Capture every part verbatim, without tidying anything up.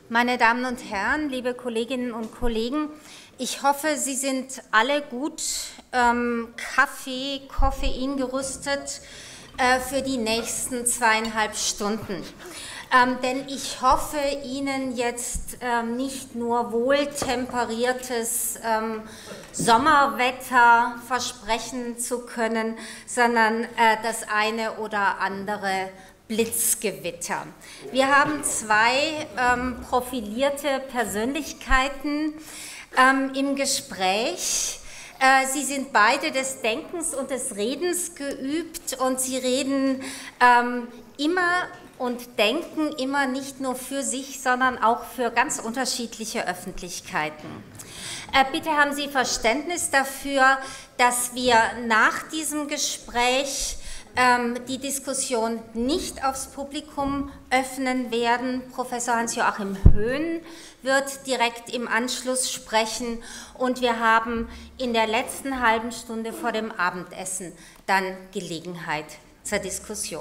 Meine Damen und Herren, liebe Kolleginnen und Kollegen, ich hoffe, Sie sind alle gut ähm, Kaffee, Koffein gerüstet äh, für die nächsten zweieinhalb Stunden. Ähm, denn ich hoffe, Ihnen jetzt ähm, nicht nur wohltemperiertes ähm, Sommerwetter versprechen zu können, sondern äh, das eine oder andere Blitzgewitter. Wir haben zwei ähm, profilierte Persönlichkeiten ähm, im Gespräch. Äh, sie sind beide des Denkens und des Redens geübt und sie reden ähm, immer und denken immer nicht nur für sich, sondern auch für ganz unterschiedliche Öffentlichkeiten. Äh, bitte haben Sie Verständnis dafür, dass wir nach diesem Gespräch die Diskussion nicht aufs Publikum öffnen werden. Professor Hans-Joachim Höhn wird direkt im Anschluss sprechen und wir haben in der letzten halben Stunde vor dem Abendessen dann Gelegenheit zur Diskussion.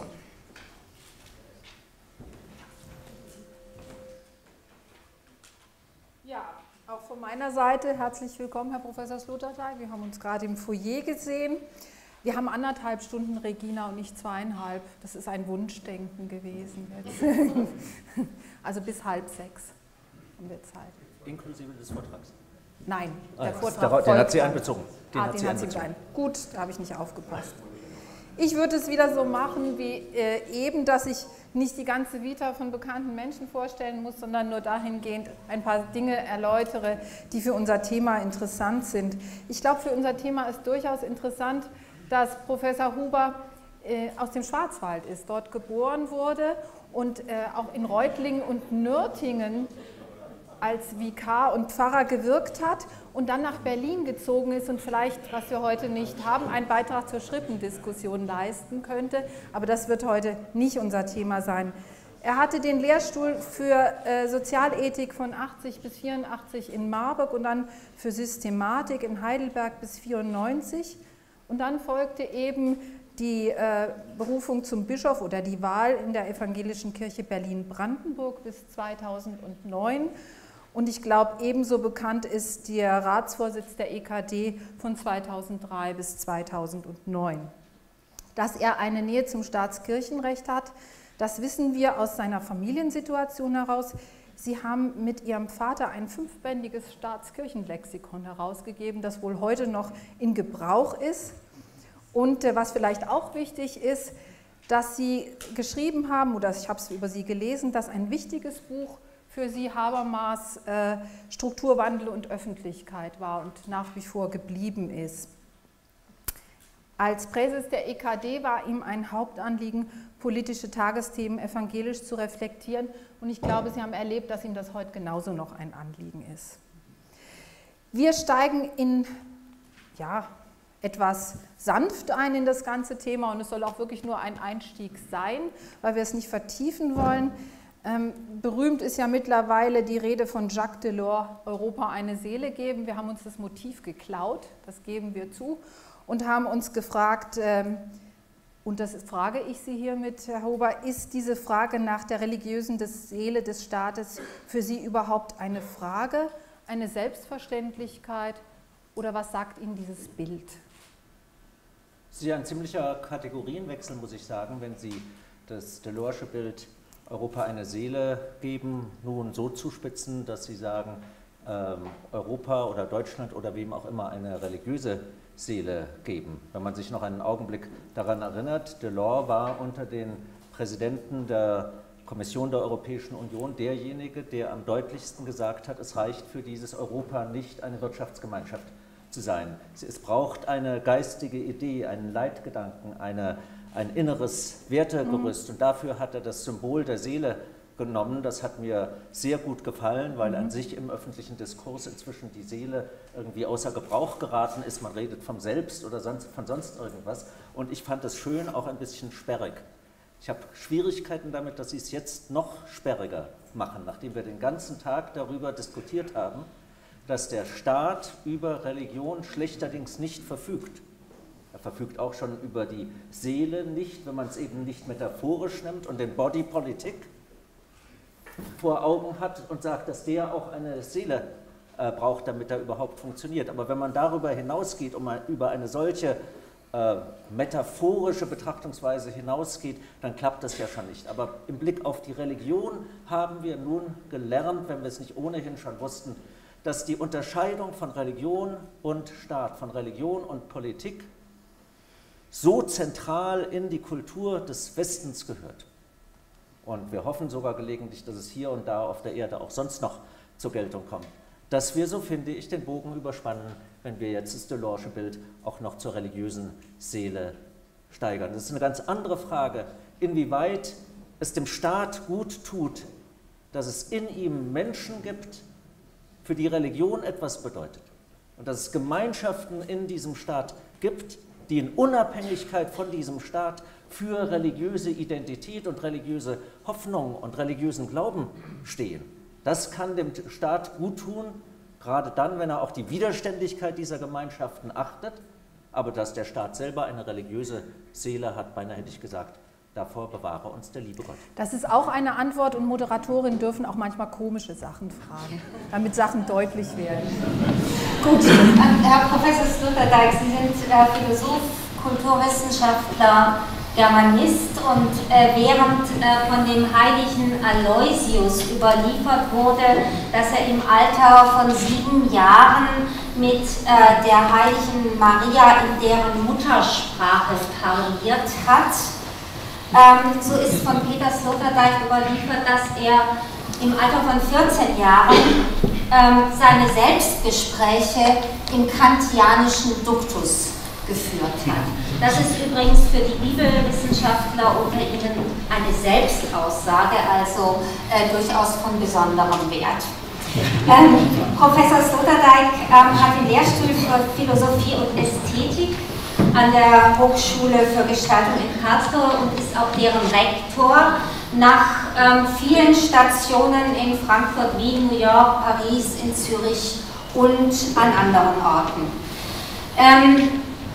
Ja, auch von meiner Seite herzlich willkommen, Herr Professor Sloterdijk. Wir haben uns gerade im Foyer gesehen. Wir haben anderthalb Stunden, Regina, und nicht zweieinhalb. Das ist ein Wunschdenken gewesen jetzt. Also bis halb sechs haben wir Zeit. Inklusive des Vortrags? Nein, der ah, Vortrag Den hat sie einbezogen. Den ah, hat den sie einbezogen. Hat sie Gut, da habe ich nicht aufgepasst. Ich würde es wieder so machen wie äh, eben, dass ich nicht die ganze Vita von bekannten Menschen vorstellen muss, sondern nur dahingehend ein paar Dinge erläutere, die für unser Thema interessant sind. Ich glaube, für unser Thema ist durchaus interessant, dass Professor Huber äh, aus dem Schwarzwald ist, dort geboren wurde und äh, auch in Reutlingen und Nürtingen als Vikar und Pfarrer gewirkt hat und dann nach Berlin gezogen ist und vielleicht, was wir heute nicht haben, einen Beitrag zur Schrippendiskussion leisten könnte, aber das wird heute nicht unser Thema sein. Er hatte den Lehrstuhl für äh, Sozialethik von achtzig bis vierundachtzig in Marburg und dann für Systematik in Heidelberg bis vierundneunzig. Und dann folgte eben die äh, Berufung zum Bischof oder die Wahl in der Evangelischen Kirche Berlin-Brandenburg bis zweitausendneun. Und ich glaube, ebenso bekannt ist der Ratsvorsitz der E K D von zweitausenddrei bis zweitausendneun. Dass er eine Nähe zum Staatskirchenrecht hat, das wissen wir aus seiner Familiensituation heraus. Sie haben mit Ihrem Vater ein fünfbändiges Staatskirchenlexikon herausgegeben, das wohl heute noch in Gebrauch ist. Und was vielleicht auch wichtig ist, dass Sie geschrieben haben, oder ich habe es über Sie gelesen, dass ein wichtiges Buch für Sie Habermas äh, Strukturwandel und Öffentlichkeit war und nach wie vor geblieben ist. Als Präses der E K D war ihm ein Hauptanliegen, politische Tagesthemen evangelisch zu reflektieren. Und ich glaube, Sie haben erlebt, dass ihm das heute genauso noch ein Anliegen ist. Wir steigen in, ja, etwas sanft ein in das ganze Thema und es soll auch wirklich nur ein Einstieg sein, weil wir es nicht vertiefen wollen. Ähm, berühmt ist ja mittlerweile die Rede von Jacques Delors, Europa eine Seele geben. Wir haben uns das Motiv geklaut, das geben wir zu, und haben uns gefragt, ähm, und das frage ich Sie hiermit, Herr Huber, ist diese Frage nach der religiösen Seele des Staates für Sie überhaupt eine Frage, eine Selbstverständlichkeit oder was sagt Ihnen dieses Bild? Es ist ja ein ziemlicher Kategorienwechsel, muss ich sagen, wenn Sie das Delorsche Bild Europa eine Seele geben, nun so zuspitzen, dass Sie sagen, ähm, Europa oder Deutschland oder wem auch immer eine religiöse Seele geben. Wenn man sich noch einen Augenblick daran erinnert, Delors war unter den Präsidenten der Kommission der Europäischen Union derjenige, der am deutlichsten gesagt hat, es reicht für dieses Europa nicht, eine Wirtschaftsgemeinschaft zu sein. Es braucht eine geistige Idee, einen Leitgedanken, eine, ein inneres Wertegerüst. Mhm. Und dafür hat er das Symbol der Seele genommen. Das hat mir sehr gut gefallen, weil mhm. an sich im öffentlichen Diskurs inzwischen die Seele irgendwie außer Gebrauch geraten ist. Man redet vom Selbst oder sonst, von sonst irgendwas. Und ich fand es schön, auch ein bisschen sperrig. Ich habe Schwierigkeiten damit, dass Sie es jetzt noch sperriger machen, nachdem wir den ganzen Tag darüber diskutiert haben, dass der Staat über Religion schlechterdings nicht verfügt. Er verfügt auch schon über die Seele nicht, wenn man es eben nicht metaphorisch nimmt und den Body Politik. vor Augen hat und sagt, dass der auch eine Seele äh, braucht, damit er überhaupt funktioniert. Aber wenn man darüber hinausgeht, um ein, über eine solche äh, metaphorische Betrachtungsweise hinausgeht, dann klappt das ja schon nicht. Aber im Blick auf die Religion haben wir nun gelernt, wenn wir es nicht ohnehin schon wussten, dass die Unterscheidung von Religion und Staat, von Religion und Politik so zentral in die Kultur des Westens gehört. Und wir hoffen sogar gelegentlich, dass es hier und da auf der Erde auch sonst noch zur Geltung kommt. Dass wir, so finde ich, den Bogen überspannen, wenn wir jetzt das Delorsche Bild auch noch zur religiösen Seele steigern. Das ist eine ganz andere Frage, inwieweit es dem Staat gut tut, dass es in ihm Menschen gibt, für die Religion etwas bedeutet. Und dass es Gemeinschaften in diesem Staat gibt, die in Unabhängigkeit von diesem Staat für religiöse Identität und religiöse Hoffnung und religiösen Glauben stehen. Das kann dem Staat gut tun, gerade dann, wenn er auch die Widerständigkeit dieser Gemeinschaften achtet, aber dass der Staat selber eine religiöse Seele hat, beinahe hätte ich gesagt, davor bewahre uns der liebe Gott. Das ist auch eine Antwort und Moderatorinnen dürfen auch manchmal komische Sachen fragen, damit Sachen deutlich werden. Gut, Herr Professor Sloterdijk, Sie sind äh, Philosoph, Kulturwissenschaftler, Germanist und äh, während äh, von dem heiligen Aloysius überliefert wurde, dass er im Alter von sieben Jahren mit äh, der heiligen Maria in deren Muttersprache parliert hat, ähm, so ist von Peter Sloterdijk überliefert, dass er im Alter von vierzehn Jahren ähm, seine Selbstgespräche im kantianischen Duktus geführt hat. Das ist übrigens für die Bibelwissenschaftler unter Ihnen eine Selbstaussage, also äh, durchaus von besonderem Wert. Ähm, Professor Sloterdijk ähm, hat den Lehrstuhl für Philosophie und Ästhetik an der Hochschule für Gestaltung in Karlsruhe und ist auch deren Rektor nach ähm, vielen Stationen in Frankfurt, Wien, New York, Paris, in Zürich und an anderen Orten. Ähm,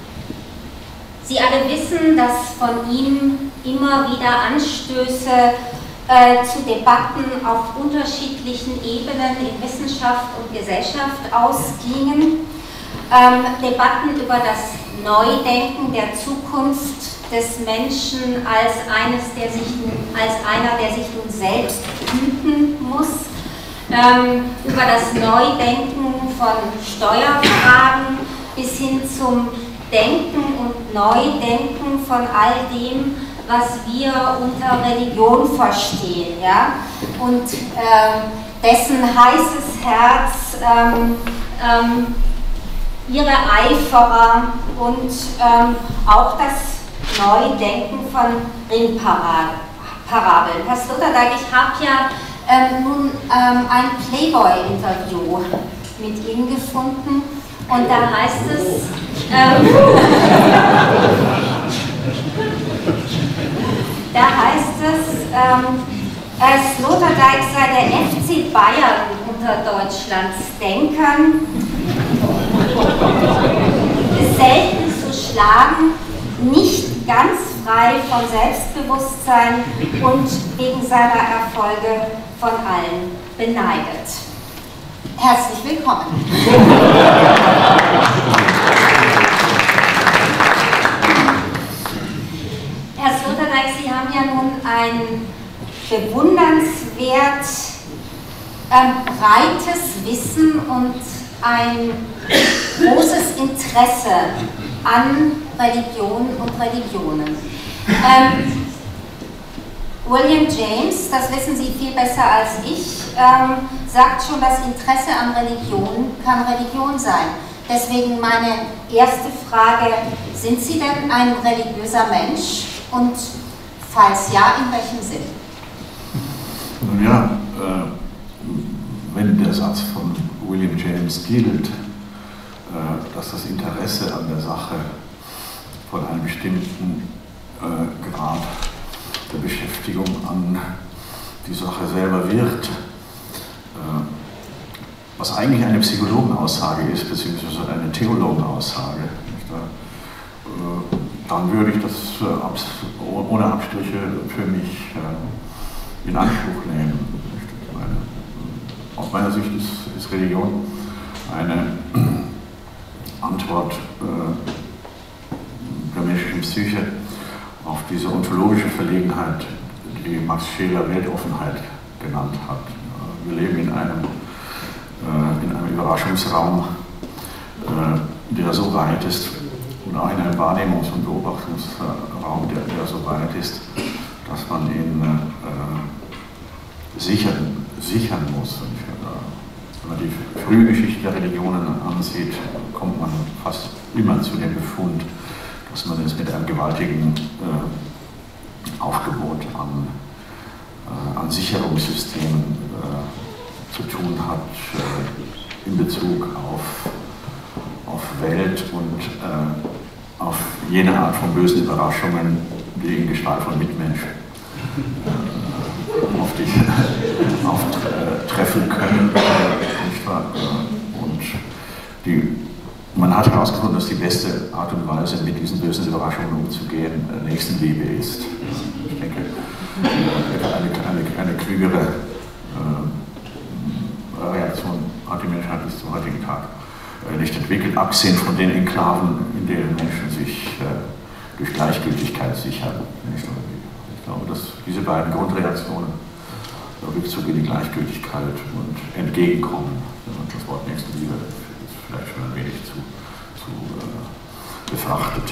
Sie alle wissen, dass von ihm immer wieder Anstöße äh, zu Debatten auf unterschiedlichen Ebenen in Wissenschaft und Gesellschaft ausgingen. Ähm, Debatten über das Neudenken der Zukunft des Menschen als, eines, der sich, als einer, der sich nun selbst hüten muss. Ähm, über das Neudenken von Steuerfragen bis hin zum Denken und Neudenken von all dem, was wir unter Religion verstehen. Ja? Und äh, dessen heißes Herz ähm, ähm, ihre Eiferer und ähm, auch das Neudenken von Ringparabeln. Herr Sloterdijk, ich habe ja ähm, nun ähm, ein Playboy-Interview mit Ihnen gefunden und da heißt es, ähm, da heißt es, ähm, äh, Sloterdijk sei der F C Bayern unter Deutschlands Denkern, selten zu schlagen, nicht ganz frei von Selbstbewusstsein und wegen seiner Erfolge von allen beneidet. Herzlich willkommen. Herr Sloterdijk, Sie haben ja nun ein bewundernswert ähm, breites Wissen und ein großes Interesse an Religion und Religionen. Ähm, William James, das wissen Sie viel besser als ich, ähm, sagt schon, das Interesse an Religion kann Religion sein. Deswegen meine erste Frage, sind Sie denn ein religiöser Mensch? Und falls ja, in welchem Sinn? Nun ja, äh, wenn der Satz von William James gilt, äh, dass das Interesse an der Sache von einem bestimmten äh, Grad der Beschäftigung an die Sache selber wird, äh, was eigentlich eine Psychologenaussage ist, beziehungsweise eine Theologenaussage, nicht wahr? Äh, dann würde ich das äh, ohne Abstriche für mich äh, in Anspruch nehmen. aus meiner Sicht ist, ist Religion eine Antwort äh, der menschlichen Psyche auf diese ontologische Verlegenheit, die Max Scheler Weltoffenheit genannt hat. Wir leben in einem, äh, in einem Überraschungsraum, äh, der so weit ist, und auch in einem Wahrnehmungs- und Beobachtungsraum, der, der so weit ist, dass man ihn äh, sichern, sichern muss. Und wenn man die Frühgeschichte der Religionen ansieht, kommt man fast immer zu dem Befund, dass man es mit einem gewaltigen äh, Aufgebot an, äh, an Sicherungssystemen äh, zu tun hat äh, in Bezug auf, auf Welt und äh, auf jene Art von bösen Überraschungen, die in Gestalt von Mitmenschen äh, auf dich auftreffen können. Nicht wahr? Und die Man hat herausgefunden, dass die beste Art und Weise, mit diesen bösen Überraschungen umzugehen, Nächstenliebe ist. Ich denke, eine, eine, eine klügere äh, Reaktion hat die Menschheit bis zum heutigen Tag äh, nicht entwickelt, abgesehen von den Enklaven, in denen Menschen sich äh, durch Gleichgültigkeit sichern. Ich glaube, dass diese beiden Grundreaktionen, Rückzug in die Gleichgültigkeit und Entgegenkommen, wenn man das Wort Nächstenliebe vielleicht schon ein wenig zu, zu äh, befrachtet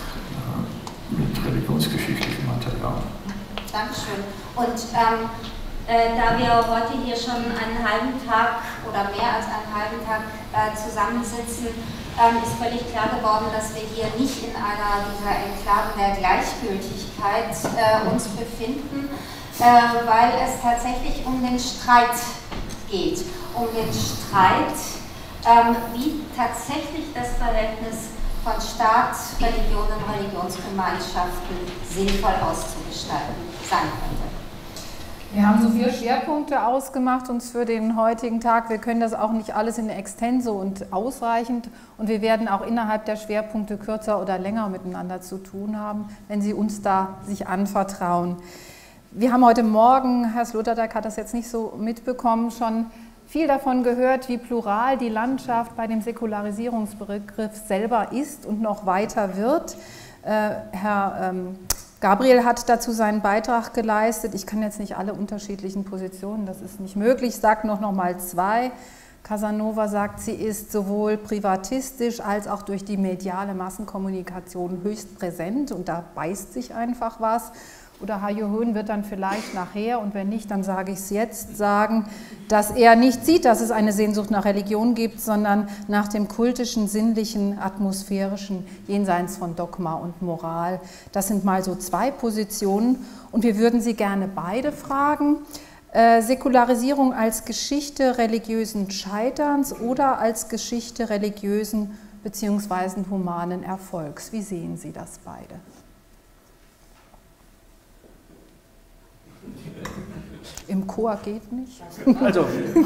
äh, mit religionsgeschichtlichem Material. Dankeschön. Und ähm, äh, da wir heute hier schon einen halben Tag oder mehr als einen halben Tag äh, zusammensitzen, ähm, ist völlig klar geworden, dass wir hier nicht in einer dieser Enklaven der Gleichgültigkeit äh, uns befinden, äh, weil es tatsächlich um den Streit geht. Um den Streit, Ähm, wie tatsächlich das Verhältnis von Staat, Religion und Religionsgemeinschaften sinnvoll auszugestalten sein könnte. Wir haben so vier Schwerpunkte ausgemacht uns für den heutigen Tag. Wir können das auch nicht alles in extenso und ausreichend, und wir werden auch innerhalb der Schwerpunkte kürzer oder länger miteinander zu tun haben, wenn Sie uns da sich anvertrauen. Wir haben heute Morgen, Herr Sloterdijk hat das jetzt nicht so mitbekommen, schon viel davon gehört, wie plural die Landschaft bei dem Säkularisierungsbegriff selber ist und noch weiter wird. Äh, Herr ähm, Gabriel hat dazu seinen Beitrag geleistet. Ich kann jetzt nicht alle unterschiedlichen Positionen, das ist nicht möglich. Ich sage noch, noch mal zwei. Casanova sagt, sie ist sowohl privatistisch als auch durch die mediale Massenkommunikation höchst präsent, und da beißt sich einfach was. Oder Hajo Höhn wird dann vielleicht nachher, und wenn nicht, dann sage ich es jetzt, sagen, dass er nicht sieht, dass es eine Sehnsucht nach Religion gibt, sondern nach dem kultischen, sinnlichen, atmosphärischen, jenseits von Dogma und Moral. Das sind mal so zwei Positionen, und wir würden Sie gerne beide fragen. Äh, Säkularisierung als Geschichte religiösen Scheiterns oder als Geschichte religiösen bzw. humanen Erfolgs. Wie sehen Sie das beide? Im Chor geht nicht. Also,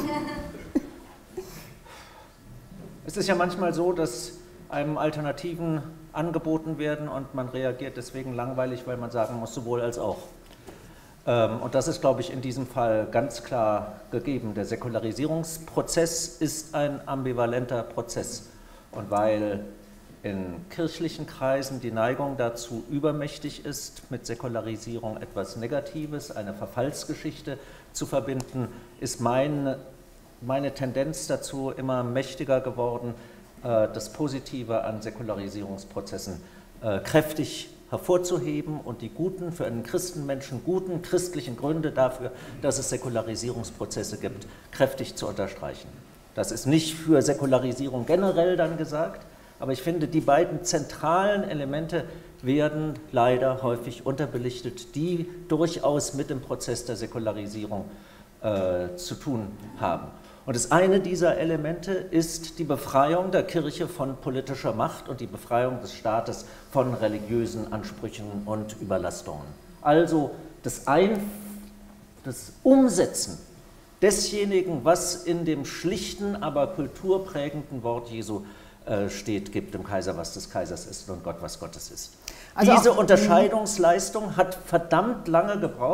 es ist ja manchmal so, dass einem Alternativen angeboten werden und man reagiert deswegen langweilig, weil man sagen muss, sowohl als auch. Und das ist, glaube ich, in diesem Fall ganz klar gegeben. Der Säkularisierungsprozess ist ein ambivalenter Prozess. Und weil in kirchlichen Kreisen die Neigung dazu übermächtig ist, mit Säkularisierung etwas Negatives, eine Verfallsgeschichte zu verbinden, ist mein, meine Tendenz dazu immer mächtiger geworden, das Positive an Säkularisierungsprozessen kräftig hervorzuheben und die guten, für einen Christenmenschen guten christlichen Gründe dafür, dass es Säkularisierungsprozesse gibt, kräftig zu unterstreichen. Das ist nicht für Säkularisierung generell dann gesagt, aber ich finde, die beiden zentralen Elemente werden leider häufig unterbelichtet, die durchaus mit dem Prozess der Säkularisierung äh, zu tun haben. Und das eine dieser Elemente ist die Befreiung der Kirche von politischer Macht und die Befreiung des Staates von religiösen Ansprüchen und Überlastungen. Also das, Ein das Umsetzen desjenigen, was in dem schlichten, aber kulturprägenden Wort Jesu steht, gibt dem Kaiser, was des Kaisers ist, und Gott, was Gottes ist. Also diese Unterscheidungsleistung hat verdammt lange gebraucht,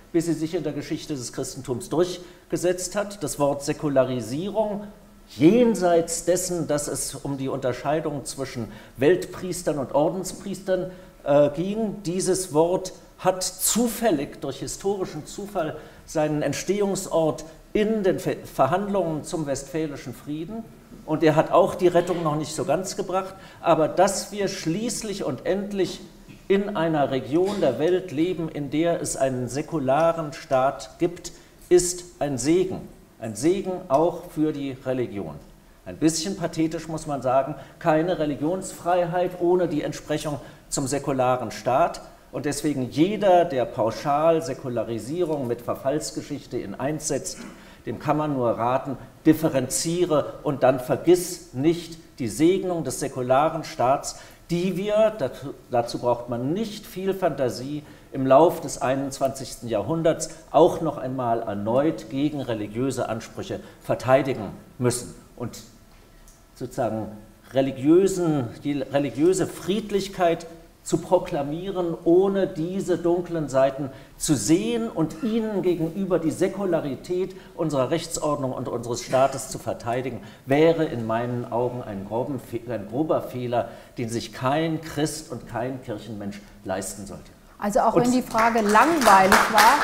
bis sie sich in der Geschichte des Christentums durchgesetzt hat. Das Wort Säkularisierung, jenseits dessen, dass es um die Unterscheidung zwischen Weltpriestern und Ordenspriestern äh, ging, dieses Wort hat zufällig, durch historischen Zufall, seinen Entstehungsort in den Verhandlungen zum Westfälischen Frieden. Und er hat auch die Rettung noch nicht so ganz gebracht. Aber dass wir schließlich und endlich in einer Region der Welt leben, in der es einen säkularen Staat gibt, ist ein Segen. Ein Segen auch für die Religion. Ein bisschen pathetisch muss man sagen, keine Religionsfreiheit ohne die Entsprechung zum säkularen Staat. Und deswegen jeder, der pauschal Säkularisierung mit Verfallsgeschichte in eins setzt, dem kann man nur raten, differenziere und dann vergiss nicht die Segnung des säkularen Staats, die wir, dazu, dazu braucht man nicht viel Fantasie, im Lauf des einundzwanzigsten Jahrhunderts auch noch einmal erneut gegen religiöse Ansprüche verteidigen müssen. Und sozusagen religiösen, die religiöse Friedlichkeit zu proklamieren, ohne diese dunklen Seiten zu sehen und ihnen gegenüber die Säkularität unserer Rechtsordnung und unseres Staates zu verteidigen, wäre in meinen Augen ein, groben, ein grober Fehler, den sich kein Christ und kein Kirchenmensch leisten sollte. Also auch wenn die Frage langweilig war,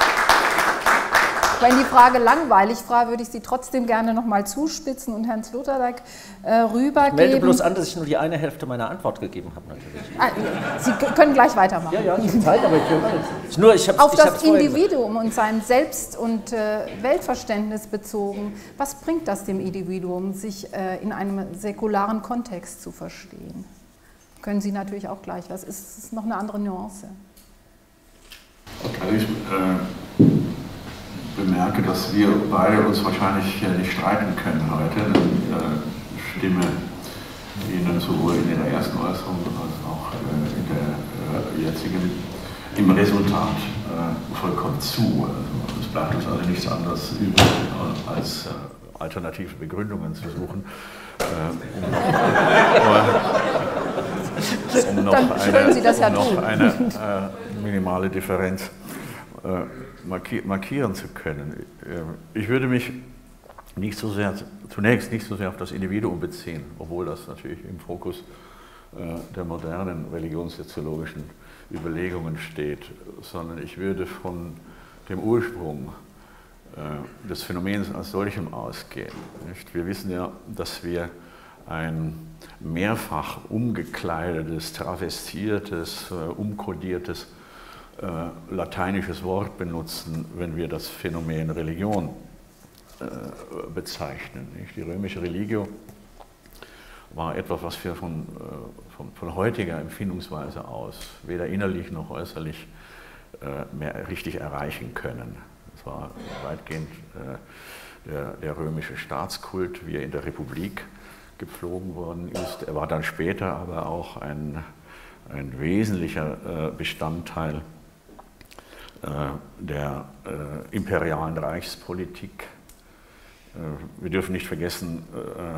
wenn die Frage langweilig war, würde ich sie trotzdem gerne noch mal zuspitzen und Herrn Sloterdijk äh, rübergeben. Ich melde bloß an, dass ich nur die eine Hälfte meiner Antwort gegeben habe, natürlich. Ah, Sie können gleich weitermachen. Ja, ja, ich habe Zeit, aber ich will ich nur, ich Auf ich das Individuum und sein Selbst- und äh, Weltverständnis bezogen, was bringt das dem Individuum, sich äh, in einem säkularen Kontext zu verstehen? Können Sie natürlich auch gleich. Was ist, ist noch eine andere Nuance? Also ich äh, bemerke, dass wir beide uns wahrscheinlich nicht streiten können heute. Ich äh, stimme Ihnen sowohl in Ihrer ersten Äußerung als auch äh, in der äh, jetzigen im Resultat äh, vollkommen zu. Also, es bleibt uns also nichts anderes übrig, als äh, alternative Begründungen zu suchen. Äh, um, um noch Dann eine, können Sie das ja um noch tun. eine äh, minimale Differenz äh, marki markieren zu können. Ich würde mich nicht so sehr, zunächst nicht so sehr auf das Individuum beziehen, obwohl das natürlich im Fokus äh, der modernen religionssoziologischen Überlegungen steht, sondern ich würde von dem Ursprung äh, des Phänomens als solchem ausgehen. Nicht? Wir wissen ja, dass wir ein mehrfach umgekleidetes, travestiertes, äh, umkodiertes äh, lateinisches Wort benutzen, wenn wir das Phänomen Religion äh, bezeichnen. Nicht? Die römische Religio war etwas, was wir von, äh, von, von heutiger Empfindungsweise aus weder innerlich noch äußerlich äh, mehr richtig erreichen können. Es war weitgehend äh, der, der römische Staatskult, wie er in der Republik gepflogen worden ist. Er war dann später aber auch ein, ein wesentlicher äh, Bestandteil äh, der äh, imperialen Reichspolitik. Äh, wir dürfen nicht vergessen, äh,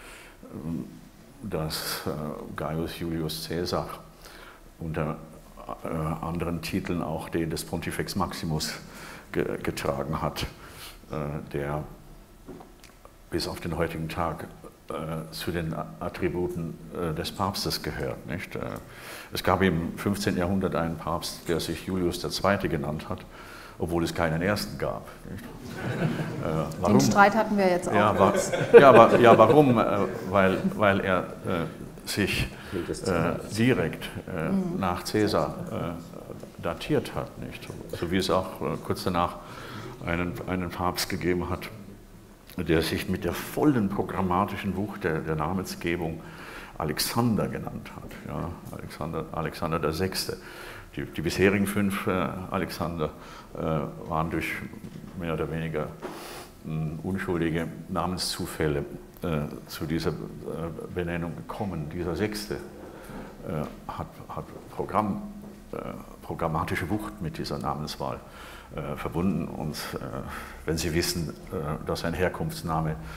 dass äh, Gaius Julius Caesar unter äh, anderen Titeln auch den des Pontifex Maximus ge getragen hat, äh, der bis auf den heutigen Tag zu den Attributen des Papstes gehört. Nicht? Es gab im fünfzehnten Jahrhundert einen Papst, der sich Julius der Zweite genannt hat, obwohl es keinen ersten gab. Nicht? Warum? Den Streit hatten wir jetzt auch. Ja, war, ja, aber, ja warum? Weil, weil er äh, sich äh, direkt äh, mhm. nach Caesar äh, datiert hat. Nicht? So wie es auch äh, kurz danach einen, einen Papst gegeben hat, der sich mit der vollen programmatischen Wucht der, der Namensgebung Alexander genannt hat. Ja, Alexander, Alexander der Sechste. Die, die bisherigen fünf äh, Alexander äh, waren durch mehr oder weniger mh, unschuldige Namenszufälle äh, zu dieser äh, Benennung gekommen. Dieser Sechste äh, hat, hat Programm, äh, programmatische Wucht mit dieser Namenswahl äh, verbunden. Und äh, wenn Sie wissen, äh, dass ein Herkunftsname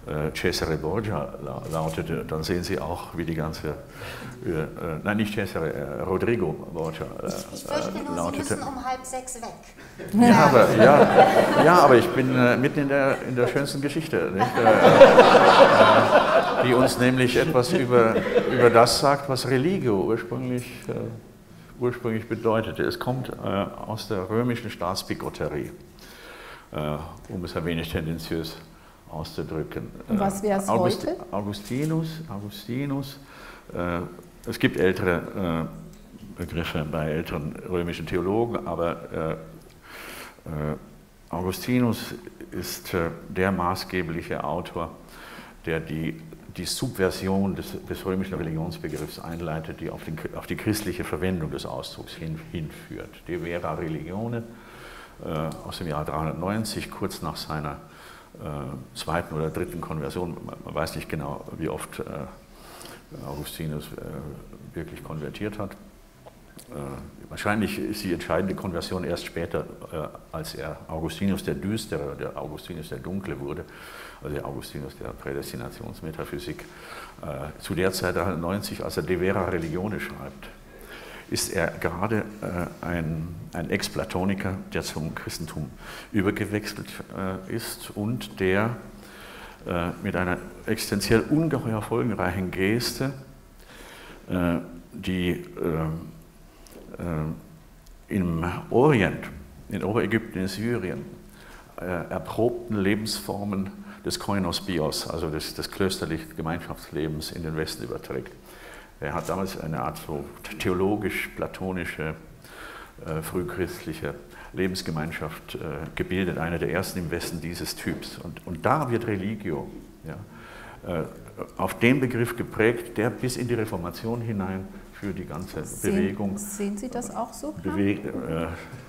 äh, Cesare Borgia la lautete, dann sehen Sie auch, wie die ganze, äh, äh, nein, nicht Cesare, äh, Rodrigo Borgia äh, Ich, ich fürchte nur, lautete. Sie müssen um halb sechs weg. Ja, aber, ja, ja, aber ich bin äh, mitten in der, in der schönsten Geschichte, nicht? Äh, äh, die uns nämlich etwas über, über das sagt, was Religio ursprünglich, äh, ursprünglich bedeutete. Es kommt äh, aus der römischen Staatsbigotterie, äh, um es ein wenig tendenziös auszudrücken. Und was wäre es August, heute? Augustinus, Augustinus äh, es gibt ältere äh, Begriffe bei älteren römischen Theologen, aber äh, äh, Augustinus ist äh, der maßgebliche Autor, der die, die Subversion des, des römischen Religionsbegriffs einleitet, die auf, den, auf die christliche Verwendung des Ausdrucks hin, hinführt. De vera religione äh, aus dem Jahr dreihundertneunzig, kurz nach seiner äh, zweiten oder dritten Konversion. Man, man weiß nicht genau, wie oft äh, Augustinus äh, wirklich konvertiert hat. Äh, wahrscheinlich ist die entscheidende Konversion erst später, äh, als er Augustinus der Düstere, der Augustinus der Dunkle wurde, also der Augustinus der Prädestinationsmetaphysik. Äh, zu der Zeit dreihundertneunzig, als er De vera religione schreibt, ist er gerade äh, ein, ein Ex-Platoniker, der zum Christentum übergewechselt äh, ist und der äh, mit einer existenziell ungeheuer folgenreichen Geste äh, die äh, äh, im Orient, in Oberägypten, in Syrien, äh, erprobten Lebensformen des Koinos Bios, also des, des klösterlichen Gemeinschaftslebens in den Westen überträgt. Er hat damals eine Art so theologisch-platonische, äh, frühchristliche Lebensgemeinschaft äh, gebildet, eine der ersten im Westen dieses Typs. Und, und da wird Religio ja, äh, auf den Begriff geprägt, der bis in die Reformation hinein für die ganze sehen, Bewegung. Sehen Sie das auch so? Bewe äh,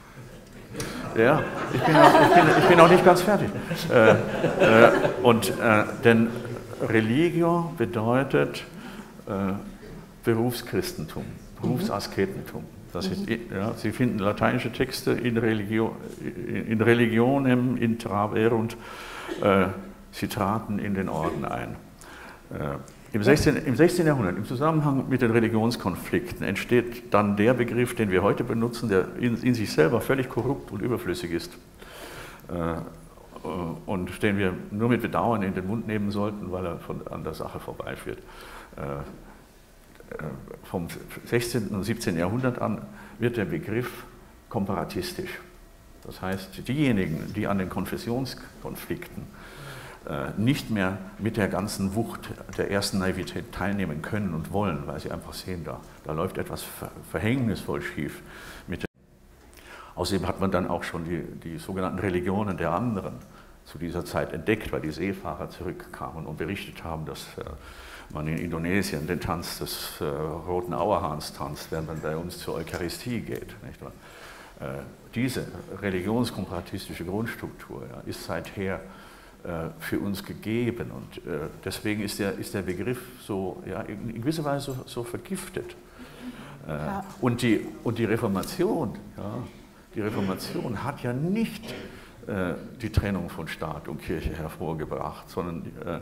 ja, ich bin, auch, ich, bin, ich bin auch nicht ganz fertig. Äh, äh, und, äh, denn Religio bedeutet äh, Berufschristentum, Berufsasketentum. Das ist, ja, Sie finden lateinische Texte in, Religio, in Religionem interaverunt äh, Zitaten in den Orden ein. Äh, im, sechzehnten, Im sechzehnten Jahrhundert, im Zusammenhang mit den Religionskonflikten, entsteht dann der Begriff, den wir heute benutzen, der in, in sich selber völlig korrupt und überflüssig ist äh, und den wir nur mit Bedauern in den Mund nehmen sollten, weil er von, an der Sache vorbeiführt. Äh, Vom sechzehnten und siebzehnten Jahrhundert an wird der Begriff komparatistisch. Das heißt, diejenigen, die an den Konfessionskonflikten äh, nicht mehr mit der ganzen Wucht der ersten Naivität teilnehmen können und wollen, weil sie einfach sehen, da, da läuft etwas verhängnisvoll schief. Mit Außerdem hat man dann auch schon die, die sogenannten Religionen der anderen zu dieser Zeit entdeckt, weil die Seefahrer zurückkamen und berichtet haben, dass äh, man in Indonesien den Tanz des äh, roten Auerhahns tanzt, während man bei uns zur Eucharistie geht. Nicht wahr? Äh, diese religionskomparatistische Grundstruktur ja, ist seither äh, für uns gegeben und äh, deswegen ist der, ist der Begriff so, ja, in, in gewisser Weise so, so vergiftet. Äh, ja. und, die, und die Reformation, ja, die Reformation hat ja nicht äh, die Trennung von Staat und Kirche hervorgebracht, sondern äh,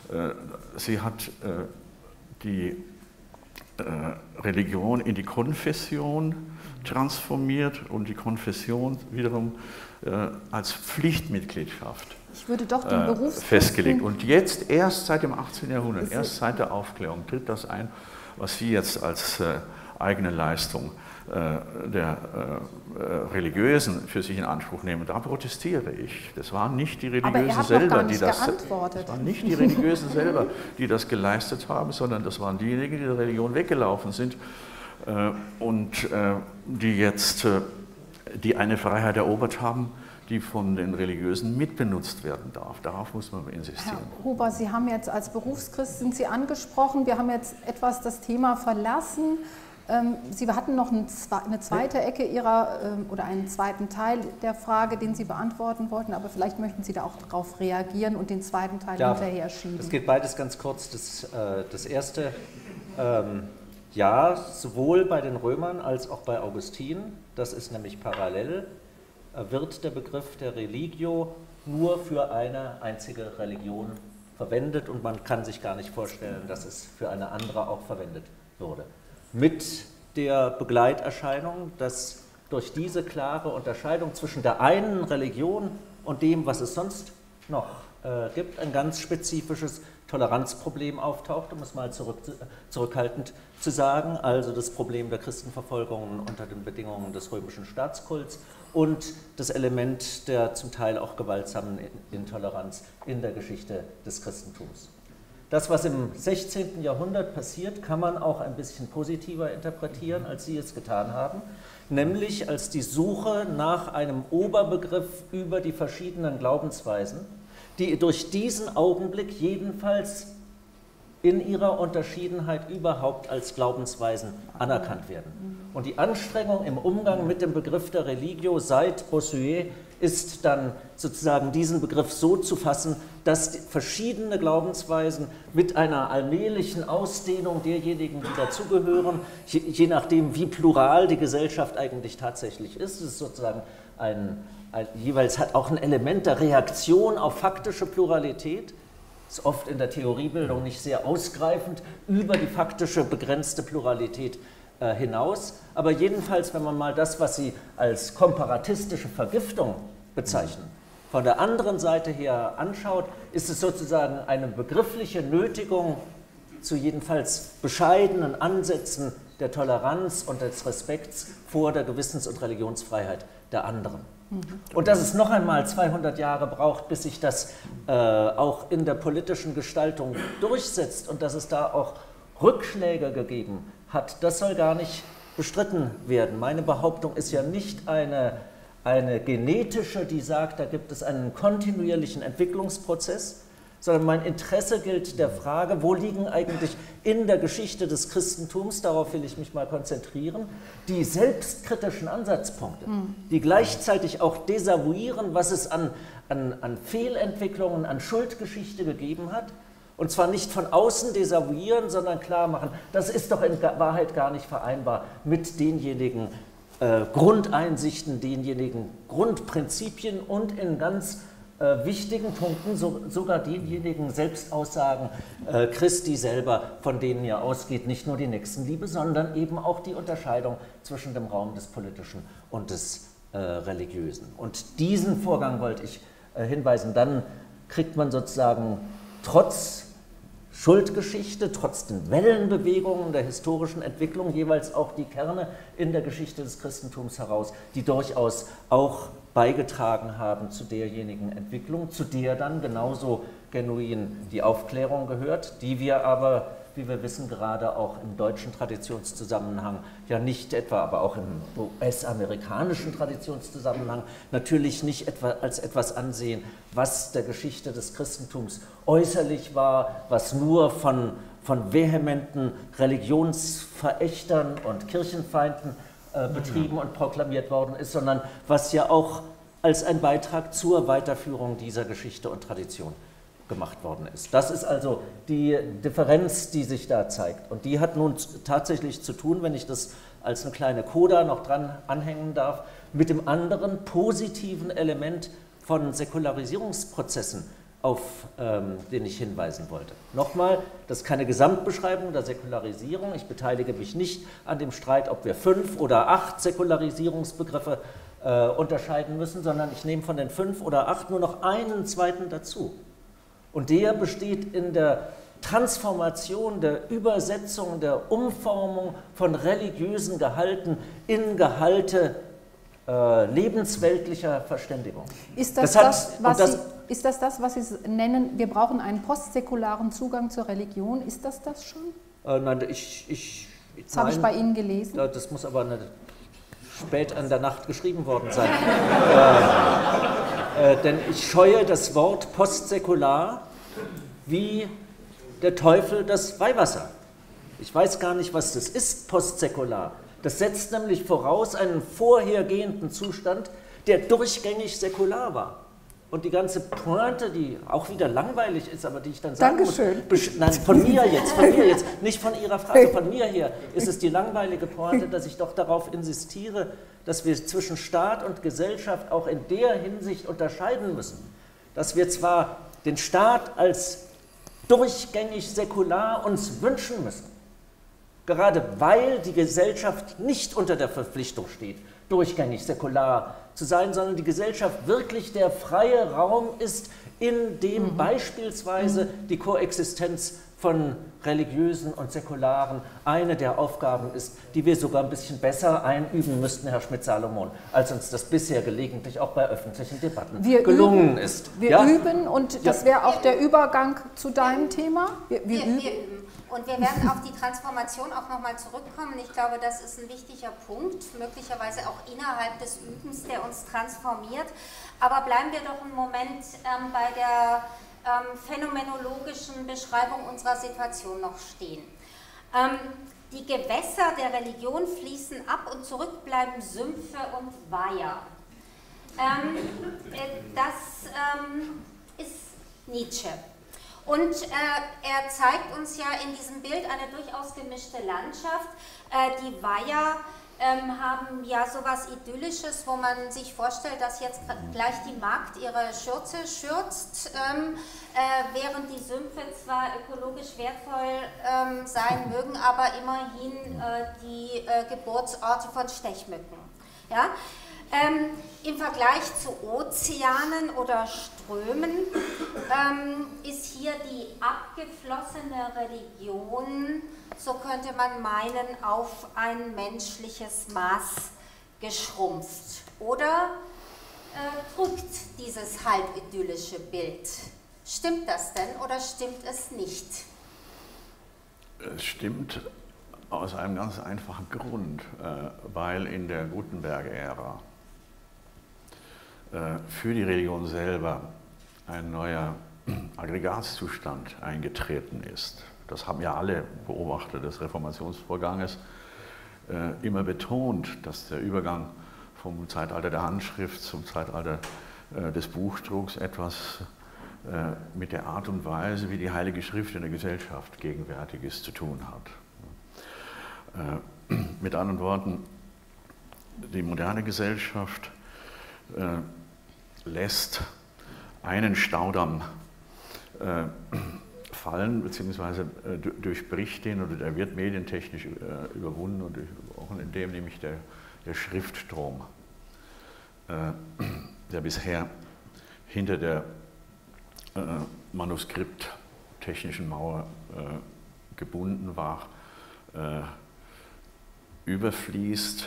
sie hat äh, die äh, Religion in die Konfession transformiert und die Konfession wiederum äh, als Pflichtmitgliedschaft ich würde doch den äh, festgelegt. Und jetzt, erst seit dem achtzehnten Jahrhundert, erst seit der Aufklärung, tritt das ein, was Sie jetzt als äh, eigene Leistung äh, der äh, Religiösen für sich in Anspruch nehmen. Da protestiere ich. Das waren nicht die Religiösen selber, die das, das waren nicht die Religiösen selber, die das geleistet haben, sondern das waren diejenigen, die der Religion weggelaufen sind äh, und äh, die jetzt äh, die eine Freiheit erobert haben, die von den Religiösen mitbenutzt werden darf. Darauf muss man insistieren. Herr Huber, Sie haben jetzt als Berufschrist, sind Sie angesprochen, wir haben jetzt etwas das Thema verlassen. Sie hatten noch eine zweite Ecke Ihrer oder einen zweiten Teil der Frage, den Sie beantworten wollten, aber vielleicht möchten Sie da auch darauf reagieren und den zweiten Teil ja, hinterher schieben. Das geht beides ganz kurz. Das, das erste, ähm, ja, sowohl bei den Römern als auch bei Augustin, das ist nämlich parallel, wird der Begriff der Religio nur für eine einzige Religion verwendet und man kann sich gar nicht vorstellen, dass es für eine andere auch verwendet würde. Mit der Begleiterscheinung, dass durch diese klare Unterscheidung zwischen der einen Religion und dem, was es sonst noch äh, gibt, ein ganz spezifisches Toleranzproblem auftaucht, um es mal zurück, zurückhaltend zu sagen, also das Problem der Christenverfolgungen unter den Bedingungen des römischen Staatskults und das Element der zum Teil auch gewaltsamen Intoleranz in der Geschichte des Christentums. Das, was im sechzehnten Jahrhundert passiert, kann man auch ein bisschen positiver interpretieren, als Sie es getan haben, nämlich als die Suche nach einem Oberbegriff über die verschiedenen Glaubensweisen, die durch diesen Augenblick jedenfalls in ihrer Unterschiedenheit überhaupt als Glaubensweisen anerkannt werden. Und die Anstrengung im Umgang mit dem Begriff der Religio seit Bossuet ist dann sozusagen diesen Begriff so zu fassen, dass verschiedene Glaubensweisen mit einer allmählichen Ausdehnung derjenigen, die dazugehören, je, je nachdem wie plural die Gesellschaft eigentlich tatsächlich ist, es ist sozusagen ein, ein, jeweils hat auch ein Element der Reaktion auf faktische Pluralität, ist oft in der Theoriebildung nicht sehr ausgreifend über die faktische begrenzte Pluralität äh, hinaus, aber jedenfalls, wenn man mal das, was Sie als komparatistische Vergiftung bezeichnen, von der anderen Seite her anschaut, ist es sozusagen eine begriffliche Nötigung zu jedenfalls bescheidenen Ansätzen der Toleranz und des Respekts vor der Gewissens- und Religionsfreiheit der anderen. Und dass es noch einmal zweihundert Jahre braucht, bis sich das äh, auch in der politischen Gestaltung durchsetzt und dass es da auch Rückschläge gegeben hat, das soll gar nicht bestritten werden. Meine Behauptung ist ja nicht eine, eine genetische, die sagt, da gibt es einen kontinuierlichen Entwicklungsprozess, sondern mein Interesse gilt der Frage, wo liegen eigentlich in der Geschichte des Christentums, darauf will ich mich mal konzentrieren, die selbstkritischen Ansatzpunkte, die gleichzeitig auch desavouieren, was es an, an, an Fehlentwicklungen, an Schuldgeschichte gegeben hat, und zwar nicht von außen desavouieren, sondern klar machen, das ist doch in Wahrheit gar nicht vereinbar mit denjenigen äh, Grundeinsichten, denjenigen Grundprinzipien und in ganz Äh, wichtigen Punkten, so, sogar denjenigen Selbstaussagen äh, Christi selber, von denen ja ausgeht, nicht nur die Nächstenliebe, sondern eben auch die Unterscheidung zwischen dem Raum des Politischen und des äh, Religiösen. Und diesen Vorgang wollte ich äh, hinweisen. Dann kriegt man sozusagen trotz Schuldgeschichte, trotz den Wellenbewegungen der historischen Entwicklung jeweils auch die Kerne in der Geschichte des Christentums heraus, die durchaus auch beigetragen haben zu derjenigen Entwicklung, zu der dann genauso genuin die Aufklärung gehört, die wir aber, wie wir wissen, gerade auch im deutschen Traditionszusammenhang, ja nicht etwa, aber auch im U S-amerikanischen Traditionszusammenhang, natürlich nicht etwa als etwas ansehen, was der Geschichte des Christentums äußerlich war, was nur von, von vehementen Religionsverächtern und Kirchenfeinden äh, betrieben und proklamiert worden ist, sondern was ja auch als ein Beitrag zur Weiterführung dieser Geschichte und Tradition gemacht worden ist. Das ist also die Differenz, die sich da zeigt. Und die hat nun tatsächlich zu tun, wenn ich das als eine kleine Coda noch dran anhängen darf, mit dem anderen positiven Element von Säkularisierungsprozessen, auf ähm, den ich hinweisen wollte. Nochmal, das ist keine Gesamtbeschreibung der Säkularisierung. Ich beteilige mich nicht an dem Streit, ob wir fünf oder acht Säkularisierungsbegriffe äh, unterscheiden müssen, sondern ich nehme von den fünf oder acht nur noch einen zweiten dazu. Und der besteht in der Transformation, der Übersetzung, der Umformung von religiösen Gehalten in Gehalte äh, lebensweltlicher Verständigung. Ist das das, das, was das, Sie, ist das das, was Sie nennen, wir brauchen einen postsäkularen Zugang zur Religion? Ist das das schon? Äh, nein, ich... ich das habe ich bei Ihnen gelesen. Das muss aber eine, spät an der Nacht geschrieben worden sein. äh, äh, denn ich scheue das Wort postsäkular wie der Teufel das Weihwasser. Ich weiß gar nicht, was das ist, postsäkular. Das setzt nämlich voraus einen vorhergehenden Zustand, der durchgängig säkular war. Und die ganze Pointe, die auch wieder langweilig ist, aber die ich dann sagen Dankeschön. muss, nein, von mir jetzt, von mir jetzt, nicht von Ihrer Frage, von mir her ist es die langweilige Pointe, dass ich doch darauf insistiere, dass wir zwischen Staat und Gesellschaft auch in der Hinsicht unterscheiden müssen, dass wir zwar den Staat als durchgängig säkular uns wünschen müssen. Gerade weil die Gesellschaft nicht unter der Verpflichtung steht, durchgängig säkular zu sein, sondern die Gesellschaft wirklich der freie Raum ist, in dem mhm. beispielsweise mhm. die Koexistenz von religiösen und säkularen eine der Aufgaben ist, die wir sogar ein bisschen besser einüben müssten, Herr Schmidt-Salomon, als uns das bisher gelegentlich auch bei öffentlichen Debatten wir gelungen üben, ist. Wir ja? üben und das wäre auch der Übergang zu deinem Thema. Wir, wir, wir, üben. wir üben. Und wir werden auf die Transformation auch nochmal zurückkommen. Ich glaube, das ist ein wichtiger Punkt, möglicherweise auch innerhalb des Übens, der uns transformiert. Aber bleiben wir doch einen Moment ähm, bei der ähm, phänomenologischen Beschreibung unserer Situation noch stehen. Ähm, die Gewässer der Religion fließen ab und zurück bleiben Sümpfe und Weiher. Ähm, äh, das ähm, ist Nietzsche. Und äh, er zeigt uns ja in diesem Bild eine durchaus gemischte Landschaft. Äh, die Weiher ähm, haben ja sowas Idyllisches, wo man sich vorstellt, dass jetzt gleich die Magd ihre Schürze schürzt, ähm, äh, während die Sümpfe zwar ökologisch wertvoll ähm, sein mögen, aber immerhin äh, die äh, Geburtsorte von Stechmücken. Ja? Ähm, Im Vergleich zu Ozeanen oder Strömen ähm, ist hier die abgeflossene Religion, so könnte man meinen, auf ein menschliches Maß geschrumpft. Oder äh, drückt dieses halbidyllische Bild? Stimmt das denn oder stimmt es nicht? Es stimmt aus einem ganz einfachen Grund, äh, weil in der Gutenberg-Ära für die Religion selber ein neuer Aggregatzustand eingetreten ist. Das haben ja alle Beobachter des Reformationsvorganges äh, immer betont, dass der Übergang vom Zeitalter der Handschrift zum Zeitalter äh, des Buchdrucks etwas äh, mit der Art und Weise, wie die Heilige Schrift in der Gesellschaft gegenwärtig ist, zu tun hat. Äh, mit anderen Worten, die moderne Gesellschaft äh, lässt einen Staudamm äh, fallen, beziehungsweise äh, durchbricht den, oder der wird medientechnisch äh, überwunden, und auch in dem nämlich der, der Schriftstrom, äh, der bisher hinter der äh, manuskripttechnischen Mauer äh, gebunden war, äh, überfließt,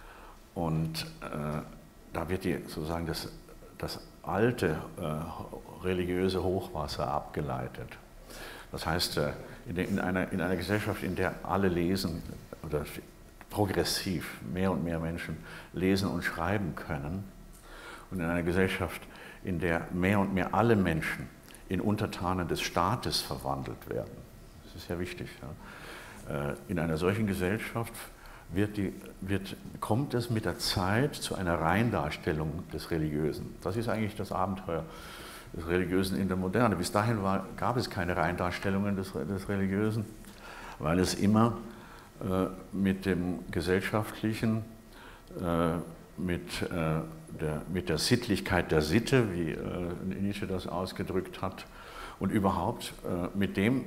und äh, da wird die, sozusagen das, das alte äh, religiöse Hochwasser abgeleitet. Das heißt, äh, in, de, in, einer, in einer Gesellschaft, in der alle lesen, oder progressiv mehr und mehr Menschen lesen und schreiben können, und in einer Gesellschaft, in der mehr und mehr alle Menschen in Untertanen des Staates verwandelt werden. Das ist ja wichtig. Ja. Äh, in einer solchen Gesellschaft Wird die, wird, kommt es mit der Zeit zu einer Reindarstellung des Religiösen. Das ist eigentlich das Abenteuer des Religiösen in der Moderne. Bis dahin war, gab es keine Reindarstellungen des, des Religiösen, weil es immer äh, mit dem Gesellschaftlichen, äh, mit, äh, der, mit der Sittlichkeit der Sitte, wie äh, Nietzsche das ausgedrückt hat, und überhaupt äh, mit dem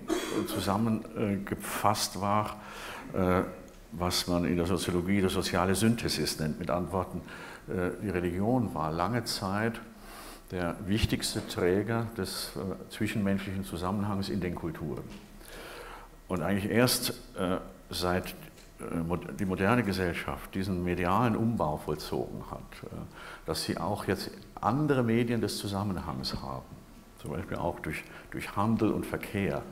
zusammengefasst äh, war, äh, was man in der Soziologie das soziale Synthesis nennt. Mit Antworten, die Religion war lange Zeit der wichtigste Träger des zwischenmenschlichen Zusammenhangs in den Kulturen. Und eigentlich erst seit die moderne Gesellschaft diesen medialen Umbau vollzogen hat, dass sie auch jetzt andere Medien des Zusammenhangs haben, zum Beispiel auch durch, durch Handel und Verkehr,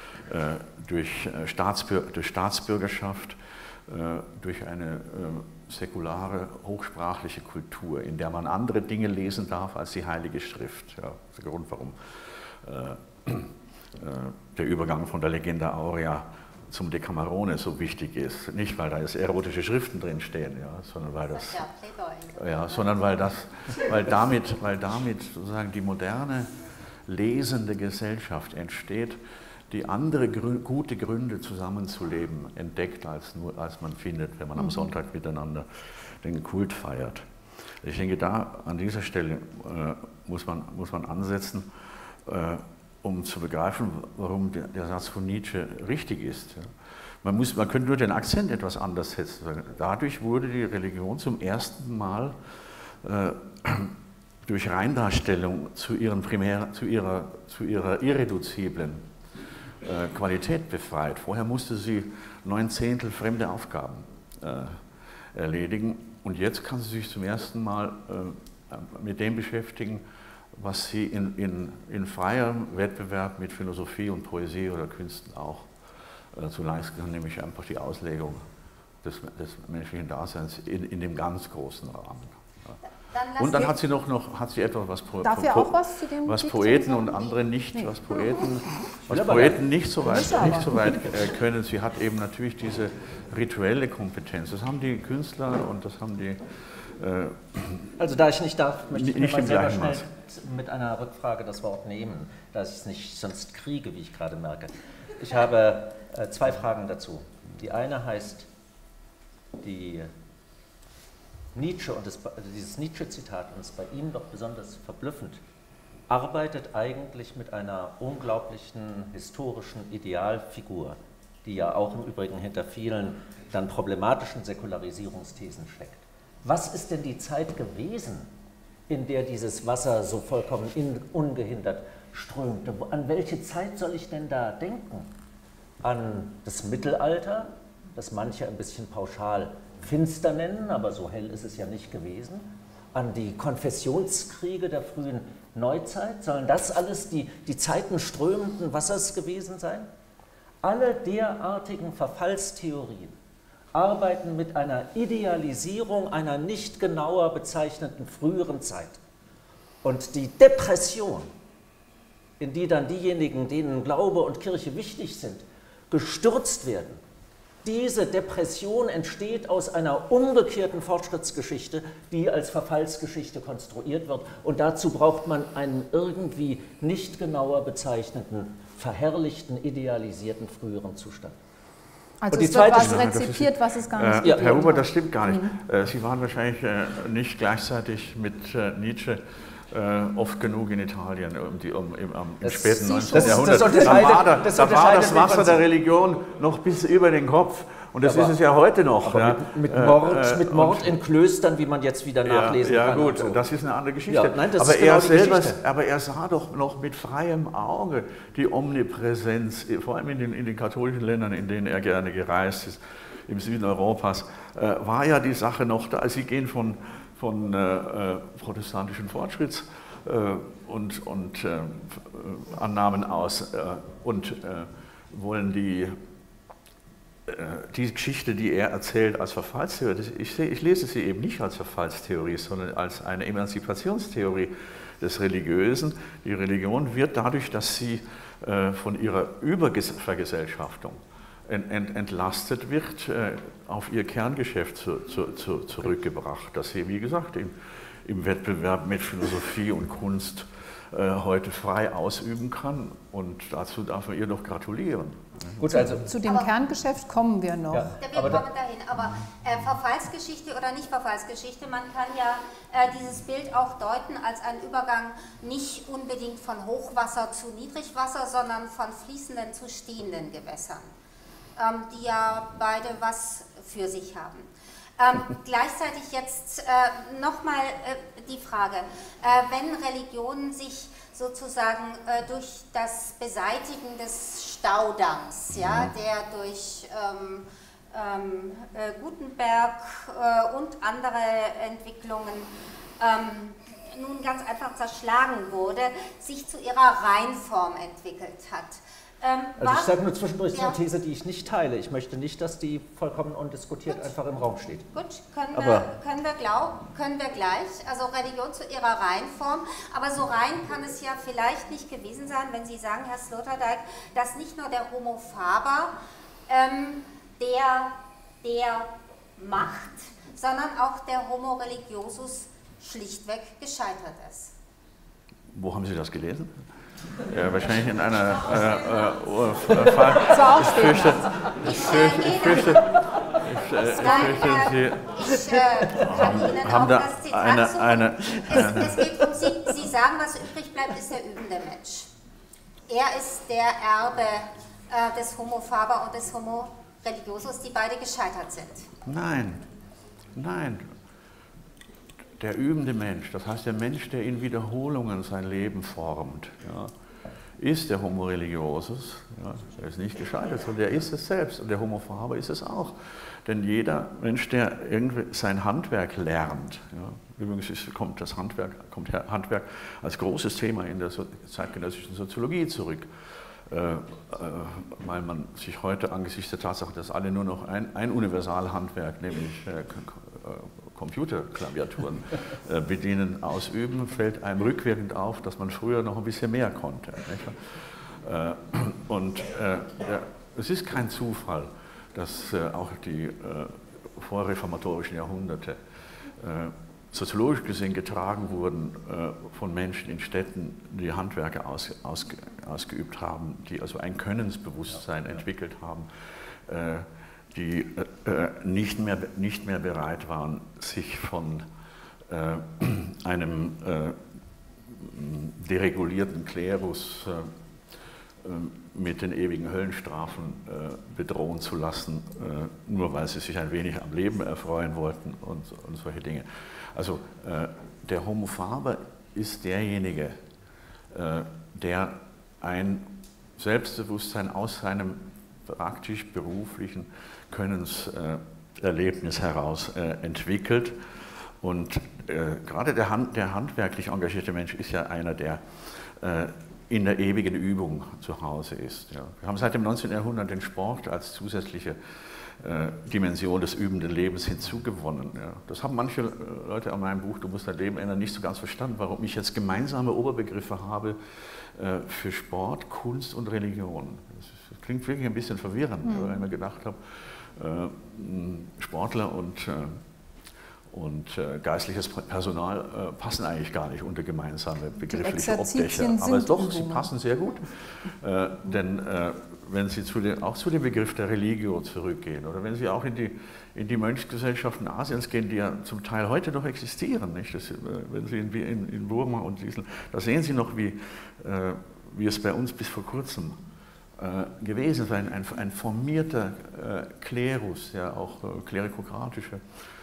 durch, Staatsbür durch Staatsbürgerschaft, durch eine säkulare, hochsprachliche Kultur, in der man andere Dinge lesen darf als die Heilige Schrift. Ja, das ist der Grund, warum äh, äh, der Übergang von der Legenda Aurea zum Decamerone so wichtig ist. Nicht, weil da jetzt erotische Schriften drinstehen, ja, sondern weil das, ja, sondern weil das, weil damit, weil damit sozusagen die moderne lesende Gesellschaft entsteht, die andere Grü gute Gründe zusammenzuleben entdeckt, als, nur, als man findet, wenn man am Sonntag miteinander den Kult feiert. Ich denke, da an dieser Stelle äh, muss, man, muss man ansetzen, äh, um zu begreifen, warum der, der Satz von Nietzsche richtig ist. Ja. Man, muss, man könnte nur den Akzent etwas anders setzen. Dadurch wurde die Religion zum ersten Mal äh, durch Reindarstellung zu, ihren Primär, zu, ihrer, zu ihrer irreduziblen äh, Qualität befreit. Vorher musste sie neun Zehntel fremde Aufgaben äh, erledigen und jetzt kann sie sich zum ersten Mal äh, mit dem beschäftigen, was sie in, in, in freiem Wettbewerb mit Philosophie und Poesie oder Künsten auch äh, zu leisten kann, nämlich einfach die Auslegung des, des menschlichen Daseins in, in dem ganz großen Rahmen. Ja. Dann und dann hat sie noch, noch hat sie etwas, was, po, Darf po, ja auch was zu dem was Poeten und andere nicht, nee. was Poeten, was Poeten nicht so weit, nicht so weit äh, können. Sie hat eben natürlich diese rituelle Kompetenz. Das haben die Künstler und das haben die. Äh, also da ich nicht darf, möchte ich nicht mal selber schnell Maß. mit einer Rückfrage das Wort nehmen, da ich es nicht sonst kriege, wie ich gerade merke. Ich habe äh, zwei Fragen dazu. Die eine heißt, die Nietzsche und das, also dieses Nietzsche-Zitat, und es bei Ihnen doch besonders verblüffend, arbeitet eigentlich mit einer unglaublichen historischen Idealfigur, die ja auch im Übrigen hinter vielen dann problematischen Säkularisierungsthesen steckt. Was ist denn die Zeit gewesen, in der dieses Wasser so vollkommen in, ungehindert strömte? An welche Zeit soll ich denn da denken? An das Mittelalter, das manche ein bisschen pauschal finster nennen, aber so hell ist es ja nicht gewesen. An die Konfessionskriege der frühen Neuzeit, sollen das alles die, die Zeiten strömenden Wassers gewesen sein? Alle derartigen Verfallstheorien arbeiten mit einer Idealisierung einer nicht genauer bezeichneten früheren Zeit. Und die Depression, in die dann diejenigen, denen Glaube und Kirche wichtig sind, gestürzt werden, diese Depression entsteht aus einer umgekehrten Fortschrittsgeschichte, die als Verfallsgeschichte konstruiert wird. Und dazu braucht man einen irgendwie nicht genauer bezeichneten, verherrlichten, idealisierten früheren Zustand. Also es wird was rezipiert, was es gar nicht gibt. Äh, Herr Huber, das stimmt gar nicht. Mhm. Sie waren wahrscheinlich äh, nicht gleichzeitig mit äh, Nietzsche äh, oft genug in Italien um die, um, im, um, im späten neunzehnten Jahrhundert. Das da war, da, das da war das Wasser der Religion noch bis über den Kopf. Und das aber, ist es ja heute noch. Ja. Mit, mit Mord, äh, mit Mord in Klöstern, wie man jetzt wieder nachlesen ja, ja, kann. Ja gut, so. Das ist eine andere Geschichte. Ja, nein, das aber, ist genau er selber, Geschichte. aber er sah doch noch mit freiem Auge die Omnipräsenz, vor allem in den, in den katholischen Ländern, in denen er gerne gereist ist, im Süden Europas, äh, war ja die Sache noch da. Sie gehen von, von äh, protestantischen Fortschritts äh, und, und äh, Annahmen aus äh, und äh, wollen die die Geschichte, die er erzählt, als Verfallstheorie, ich, ich lese sie eben nicht als Verfallstheorie, sondern als eine Emanzipationstheorie des Religiösen. Die Religion wird dadurch, dass sie äh, von ihrer Übervergesellschaftung ent, ent, entlastet wird, äh, auf ihr Kerngeschäft zu, zu, zu, zurückgebracht, das sie, wie gesagt, im, im Wettbewerb mit Philosophie und Kunst äh, heute frei ausüben kann. Und dazu darf man ihr doch gratulieren. Gut, also zu dem aber Kerngeschäft kommen wir noch. Ja, wir kommen dahin, aber äh, Verfallsgeschichte oder nicht Verfallsgeschichte, man kann ja äh, dieses Bild auch deuten als einen Übergang nicht unbedingt von Hochwasser zu Niedrigwasser, sondern von fließenden zu stehenden Gewässern, ähm, die ja beide was für sich haben. Ähm, gleichzeitig jetzt äh, nochmal äh, die Frage, äh, wenn Religionen sich sozusagen äh, durch das Beseitigen des Staudamms, ja, der durch ähm, ähm, äh, Gutenberg äh, und andere Entwicklungen ähm, nun ganz einfach zerschlagen wurde, sich zu ihrer Reinform entwickelt hat. Ähm, also ich sage nur zwischendurch ja. eine These, die ich nicht teile. Ich möchte nicht, dass die vollkommen undiskutiert Gut. einfach im Raum steht. Gut, können wir, können, wir glaub, können wir gleich. Also Religion zu ihrer Reinform. Aber so rein kann es ja vielleicht nicht gewesen sein, wenn Sie sagen, Herr Sloterdijk, dass nicht nur der Homo faber ähm, der, der macht, sondern auch der Homo religiosus schlichtweg gescheitert ist. Wo haben Sie das gelesen? Ja, wahrscheinlich in einer äh, äh, Fall. Ich fürchte, ich fürchte, ich fürchte, ich, äh, ich fürchte, Sie ich, äh, kann Ihnen haben auch da das Zitat eine, eine, es, es geht um Sie, Sie sagen, was übrig bleibt, ist der übende Mensch. er ist der Erbe äh, des Homo Faber und des Homo Religiosus, die beide gescheitert sind. Nein, nein. Der übende Mensch, das heißt der Mensch, der in Wiederholungen sein Leben formt, ja, ist der Homo Religiosus. Ja, er ist nicht gescheitert, sondern der ist es selbst. Und der Homo Faber ist es auch. Denn jeder Mensch, der irgendwie sein Handwerk lernt, ja, übrigens ist, kommt das Handwerk, kommt Handwerk als großes Thema in der so zeitgenössischen Soziologie zurück, äh, äh, weil man sich heute angesichts der Tatsache, dass alle nur noch ein, ein Universalhandwerk, nämlich äh, Computerklaviaturen äh, bedienen, ausüben, fällt einem rückwirkend auf, dass man früher noch ein bisschen mehr konnte. Äh, und äh, ja, es ist kein Zufall, dass äh, auch die äh, vorreformatorischen Jahrhunderte äh, soziologisch gesehen getragen wurden äh, von Menschen in Städten, die Handwerke aus, aus, ausgeübt haben, die also ein Könnensbewusstsein entwickelt haben, äh, die äh, nicht, mehr, nicht mehr bereit waren, sich von äh, einem äh, deregulierten Klerus äh, mit den ewigen Höllenstrafen äh, bedrohen zu lassen, äh, nur weil sie sich ein wenig am Leben erfreuen wollten und, und solche Dinge. Also äh, der Homo Faber ist derjenige, äh, der ein Selbstbewusstsein aus seinem praktisch beruflichen Könnenserlebnis heraus äh, entwickelt. Und äh, gerade der, Hand, der handwerklich engagierte Mensch ist ja einer, der äh, in der ewigen Übung zu Hause ist. Ja. Wir haben seit dem neunzehnten Jahrhundert den Sport als zusätzliche äh, Dimension des übenden Lebens hinzugewonnen. Ja. Das haben manche Leute an meinem Buch Du musst dein Leben ändern nicht so ganz verstanden, warum ich jetzt gemeinsame Oberbegriffe habe äh, für Sport, Kunst und Religion. Das, ist, das klingt wirklich ein bisschen verwirrend, mhm. weil ich mir gedacht habe, äh, Sportler und äh, Und äh, geistliches Personal äh, passen eigentlich gar nicht unter gemeinsame begriffliche Obdächer. Aber doch, sie passen sehr gut. Äh, denn äh, wenn Sie zu den, auch zu dem Begriff der Religio zurückgehen oder wenn Sie auch in die, in die Mönchsgesellschaften Asiens gehen, die ja zum Teil heute noch existieren, nicht? Das, äh, wenn Sie in, in, in Burma und Island, da sehen Sie noch, wie, äh, wie es bei uns bis vor kurzem äh, gewesen ist, ein, ein, ein formierter äh, Klerus, ja auch äh, klerikokratische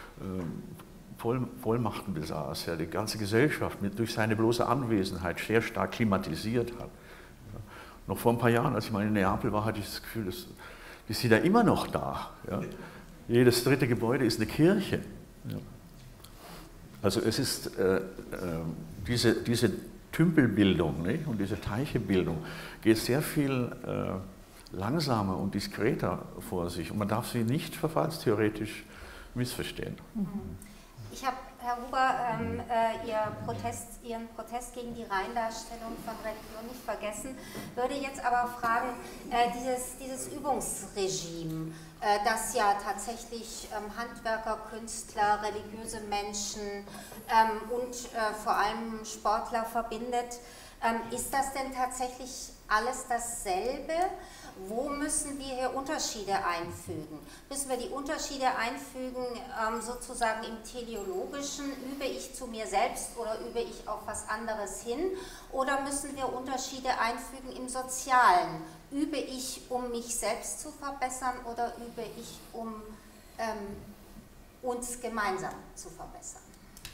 Voll, Vollmachten besaß, ja, die ganze Gesellschaft mit, durch seine bloße Anwesenheit sehr stark klimatisiert hat. Ja. Noch vor ein paar Jahren, als ich mal in Neapel war, hatte ich das Gefühl, dass, die sind da immer noch da. Ja. Jedes dritte Gebäude ist eine Kirche. Ja. Also es ist äh, äh, diese, diese Tümpelbildung, nicht? Und diese Teichebildung geht sehr viel äh, langsamer und diskreter vor sich und man darf sie nicht verfallstheoretisch missverstehen. Ich habe, Herr Huber, ähm, äh, Ihr Protest, Ihren Protest gegen die Reindarstellung von Religion nicht vergessen, würde jetzt aber fragen, äh, dieses, dieses Übungsregime, äh, das ja tatsächlich ähm, Handwerker, Künstler, religiöse Menschen ähm, und äh, vor allem Sportler verbindet, ähm, ist das denn tatsächlich alles dasselbe? Wo müssen wir hier Unterschiede einfügen? Müssen wir die Unterschiede einfügen, ähm, sozusagen im Teleologischen, übe ich zu mir selbst oder übe ich auf was anderes hin? Oder müssen wir Unterschiede einfügen im Sozialen? Übe ich, um mich selbst zu verbessern oder übe ich, um ähm, uns gemeinsam zu verbessern?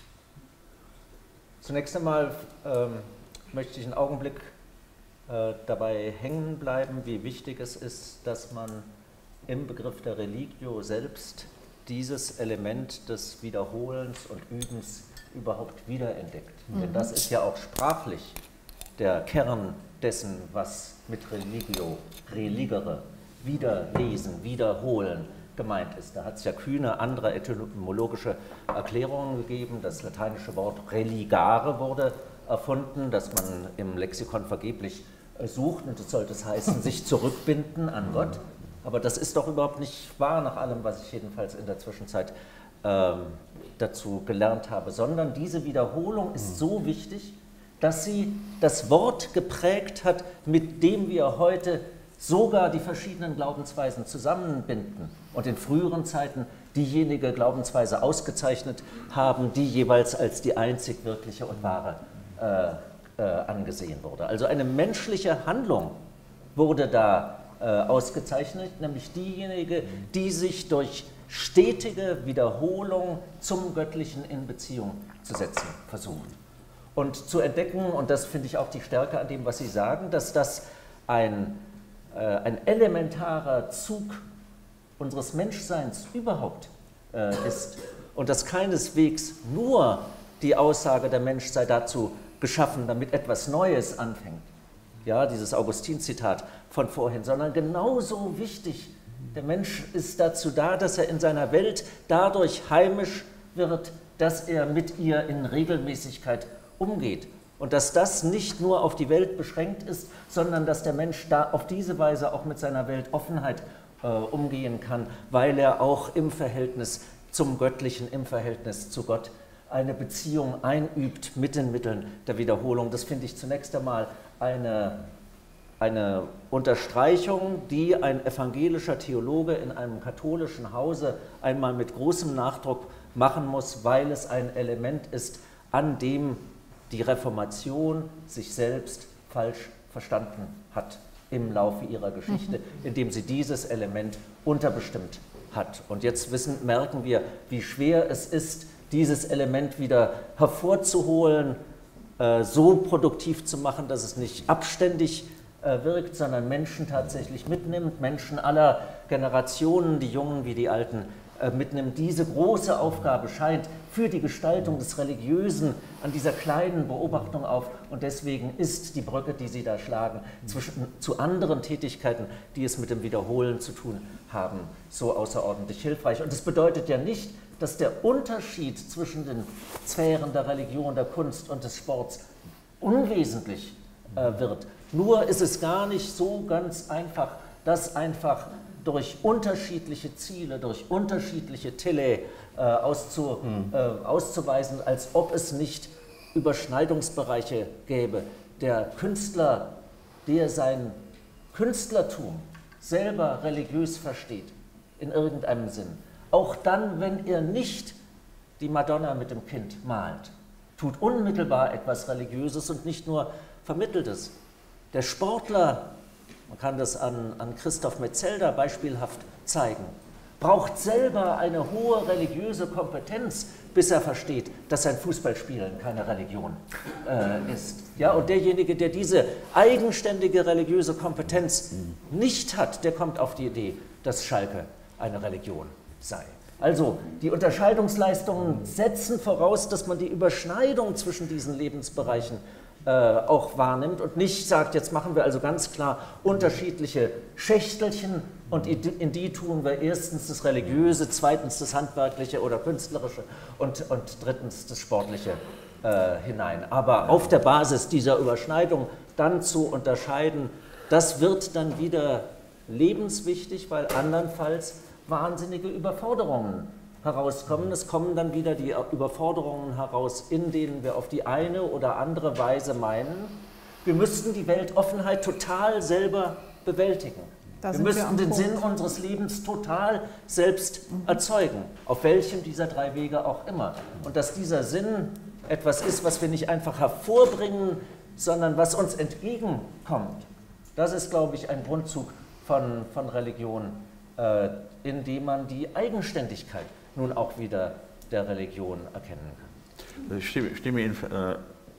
Zunächst einmal ähm, möchte ich einen Augenblick dabei hängen bleiben, wie wichtig es ist, dass man im Begriff der Religio selbst dieses Element des Wiederholens und Übens überhaupt wiederentdeckt. Mhm. Denn das ist ja auch sprachlich der Kern dessen, was mit Religio, religere, wiederlesen, wiederholen gemeint ist. Da hat es ja kühne andere etymologische Erklärungen gegeben. Das lateinische Wort religare wurde erfunden, das man im Lexikon vergeblich sucht, und das sollte es heißen, sich zurückbinden an Gott. Aber das ist doch überhaupt nicht wahr, nach allem, was ich jedenfalls in der Zwischenzeit ähm, dazu gelernt habe, sondern diese Wiederholung ist so wichtig, dass sie das Wort geprägt hat, mit dem wir heute sogar die verschiedenen Glaubensweisen zusammenbinden und in früheren Zeiten diejenige Glaubensweise ausgezeichnet haben, die jeweils als die einzig wirkliche und wahre äh, äh, angesehen wurde. Also eine menschliche Handlung wurde da äh, ausgezeichnet, nämlich diejenige, die sich durch stetige Wiederholung zum Göttlichen in Beziehung zu setzen versucht. Und zu entdecken, und das finde ich auch die Stärke an dem, was Sie sagen, dass das ein, äh, ein elementarer Zug unseres Menschseins überhaupt äh, ist und dass keineswegs nur die Aussage, der Mensch sei dazu geschaffen, damit etwas Neues anfängt, ja, dieses Augustin-Zitat von vorhin, sondern genauso wichtig, der Mensch ist dazu da, dass er in seiner Welt dadurch heimisch wird, dass er mit ihr in Regelmäßigkeit umgeht und dass das nicht nur auf die Welt beschränkt ist, sondern dass der Mensch da auf diese Weise auch mit seiner Weltoffenheit äh, umgehen kann, weil er auch im Verhältnis zum Göttlichen, im Verhältnis zu Gott eine Beziehung einübt mit den Mitteln der Wiederholung. Das finde ich zunächst einmal eine, eine Unterstreichung, die ein evangelischer Theologe in einem katholischen Hause einmal mit großem Nachdruck machen muss, weil es ein Element ist, an dem die Reformation sich selbst falsch verstanden hat im Laufe ihrer Geschichte, indem sie dieses Element unterbestimmt hat. Und jetzt wissen, merken wir, wie schwer es ist, dieses Element wieder hervorzuholen, äh, so produktiv zu machen, dass es nicht abständig äh, wirkt, sondern Menschen tatsächlich mitnimmt, Menschen aller Generationen, die Jungen wie die Alten, mitnimmt. Diese große Aufgabe scheint für die Gestaltung des Religiösen an dieser kleinen Beobachtung auf und deswegen ist die Brücke, die Sie da schlagen, zwischen, zu anderen Tätigkeiten, die es mit dem Wiederholen zu tun haben, so außerordentlich hilfreich. Und das bedeutet ja nicht, dass der Unterschied zwischen den Sphären der Religion, der Kunst und des Sports unwesentlich äh, wird. Nur ist es gar nicht so ganz einfach, dass einfach durch unterschiedliche Ziele, durch unterschiedliche Tele äh, auszu, mhm. äh, auszuweisen, als ob es nicht Überschneidungsbereiche gäbe. Der Künstler, der sein Künstlertum selber religiös versteht, in irgendeinem Sinn, auch dann, wenn er nicht die Madonna mit dem Kind malt, tut unmittelbar etwas Religiöses und nicht nur Vermitteltes. Der Sportler, man kann das an, an Christoph Metzelder beispielhaft zeigen, braucht selber eine hohe religiöse Kompetenz, bis er versteht, dass sein Fußballspielen keine Religion äh, ist. Ja, und derjenige, der diese eigenständige religiöse Kompetenz nicht hat, der kommt auf die Idee, dass Schalke eine Religion sei. Also die Unterscheidungsleistungen setzen voraus, dass man die Überschneidung zwischen diesen Lebensbereichen äh, auch wahrnimmt und nicht sagt, jetzt machen wir also ganz klar unterschiedliche Schächtelchen und in die tun wir erstens das Religiöse, zweitens das Handwerkliche oder Künstlerische und, und drittens das Sportliche äh, hinein. Aber auf der Basis dieser Überschneidung dann zu unterscheiden, das wird dann wieder lebenswichtig, weil andernfalls wahnsinnige Überforderungen herauskommen. Es kommen dann wieder die Überforderungen heraus, in denen wir auf die eine oder andere Weise meinen, wir müssten die Weltoffenheit total selber bewältigen. Da wir müssten wir den Punkt. Sinn unseres Lebens total selbst mhm. erzeugen, auf welchem dieser drei Wege auch immer. Und dass dieser Sinn etwas ist, was wir nicht einfach hervorbringen, sondern was uns entgegenkommt, das ist, glaube ich, ein Grundzug von, von Religion, äh, in dem man die Eigenständigkeit nun auch wieder der Religion erkennen kann. Ich stimme, stimme Ihnen äh,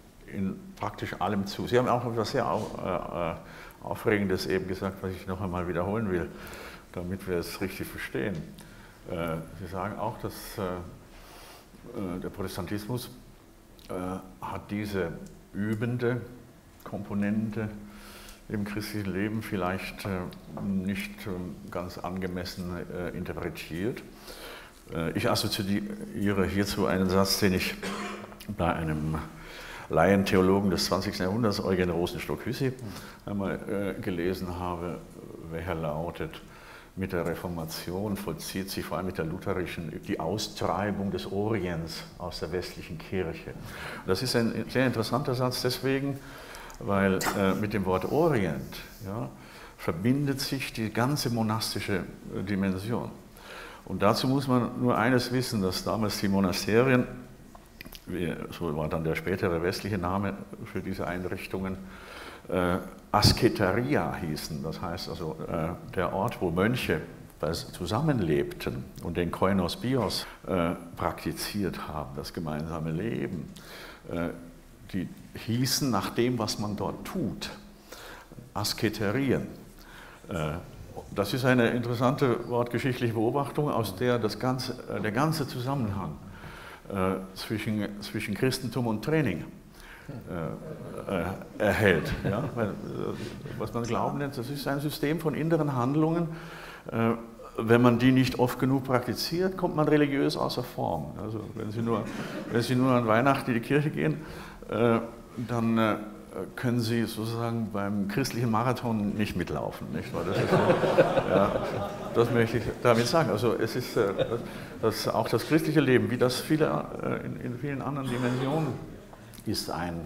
in praktisch allem zu. Sie haben auch etwas sehr auf, äh, Aufregendes eben gesagt, was ich noch einmal wiederholen will, damit wir es richtig verstehen. Äh, Sie sagen auch, dass äh, der Protestantismus äh, hat diese übende Komponente im christlichen Leben vielleicht äh, nicht äh, ganz angemessen äh, interpretiert. Äh, ich assoziiere hierzu einen Satz, den ich bei einem Laientheologen des zwanzigsten Jahrhunderts, Eugen Rosenstock-Huessy, einmal äh, gelesen habe, welcher lautet: Mit der Reformation vollzieht sich vor allem mit der lutherischen die Austreibung des Orients aus der westlichen Kirche. Das ist ein sehr interessanter Satz deswegen, weil äh, mit dem Wort Orient ja, verbindet sich die ganze monastische äh, Dimension. Und dazu muss man nur eines wissen, dass damals die Monasterien so war dann der spätere westliche Name für diese Einrichtungen, äh, Asketeria hießen. Das heißt also äh, der Ort, wo Mönche zusammenlebten und den Koinos Bios äh, praktiziert haben, das gemeinsame Leben. Äh, die hießen nach dem, was man dort tut, Asketerien. Äh, das ist eine interessante wortgeschichtliche Beobachtung, aus der das ganze, äh, der ganze Zusammenhang äh, zwischen, zwischen Christentum und Training äh, äh, erhält. Ja? Weil, äh, was man Glauben nennt, das ist ein System von inneren Handlungen. Äh, wenn man die nicht oft genug praktiziert, kommt man religiös außer Form. Also wenn Sie nur, wenn Sie nur an Weihnachten in die Kirche gehen, äh, dann äh, können Sie sozusagen beim christlichen Marathon nicht mitlaufen. Nicht? Weil das, ist, ja, das möchte ich damit sagen. Also es ist äh, das, auch das christliche Leben, wie das viele, äh, in, in vielen anderen Dimensionen, ist, ein,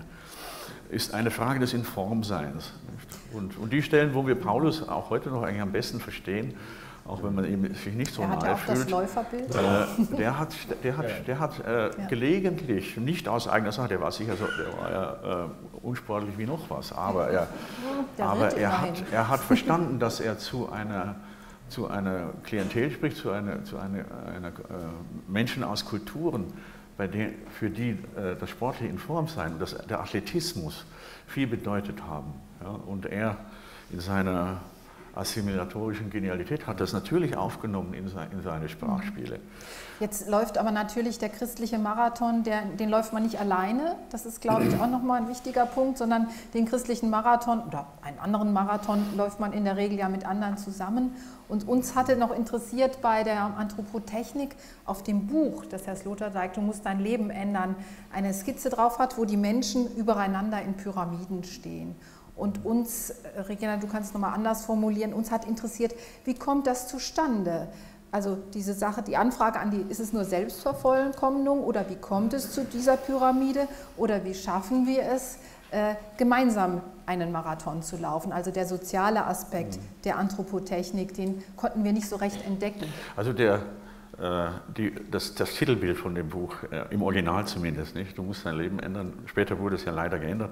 ist eine Frage des Informseins. Und, und die Stellen, wo wir Paulus auch heute noch eigentlich am besten verstehen, auch wenn man ihm sich nicht so nahe fühlt. Er hat ja auch das Läuferbild. Äh, der hat, der hat, der hat äh, ja. gelegentlich, nicht aus eigener Sache, der war sicher so, der war ja, äh, unsportlich wie noch was, aber er, aber er, hat, er hat verstanden, dass er zu einer, zu einer Klientel spricht, zu einer, zu einer, einer äh, Menschen aus Kulturen, bei denen, für die äh, das sportliche Informsein, das, der Athletismus viel bedeutet haben. Ja? Und er in seiner assimilatorischen Genialität hat das natürlich aufgenommen in seine Sprachspiele. Jetzt läuft aber natürlich der christliche Marathon, der, den läuft man nicht alleine, das ist, glaube ich, auch nochmal ein wichtiger Punkt, sondern den christlichen Marathon oder einen anderen Marathon läuft man in der Regel ja mit anderen zusammen. Und uns hatte noch interessiert bei der Anthropotechnik auf dem Buch, das Herr Sloterdijk, Du musst dein Leben ändern, eine Skizze drauf hat, wo die Menschen übereinander in Pyramiden stehen. Und uns, Regina, du kannst es nochmal anders formulieren, uns hat interessiert, wie kommt das zustande? Also diese Sache, die Anfrage an die, ist es nur Selbstvervollkommnung oder wie kommt es zu dieser Pyramide oder wie schaffen wir es, äh, gemeinsam einen Marathon zu laufen? Also der soziale Aspekt mhm. der Anthropotechnik, den konnten wir nicht so recht entdecken. Also der, äh, die, das, das Titelbild von dem Buch, äh, im Original zumindest, nicht? Du musst dein Leben ändern, später wurde es ja leider geändert,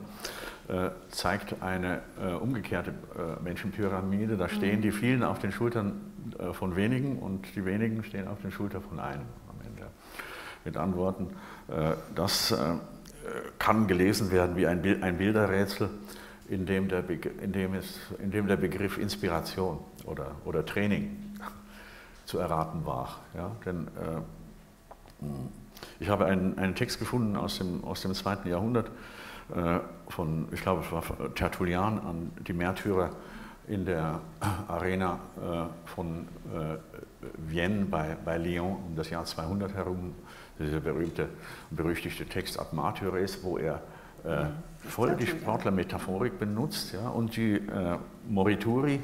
zeigt eine äh, umgekehrte äh, Menschenpyramide. Da stehen mhm. die vielen auf den Schultern äh, von wenigen und die wenigen stehen auf den Schultern von einem am Ende. Mit Antworten, äh, das äh, kann gelesen werden wie ein, Bild, ein Bilderrätsel, in dem, der in, dem es, in dem der Begriff Inspiration oder, oder Training zu erraten war. Ja? Denn äh, ich habe einen, einen Text gefunden aus dem, aus dem zweiten Jahrhundert, von, ich glaube, es war Tertullian an die Märtyrer in der Arena von Vienne bei, bei Lyon um das Jahr zweihundert herum, dieser berühmte, berüchtigte Text Ad Martyres, wo er äh, voll die Sportlermetaphorik benutzt, ja, und die äh, Morituri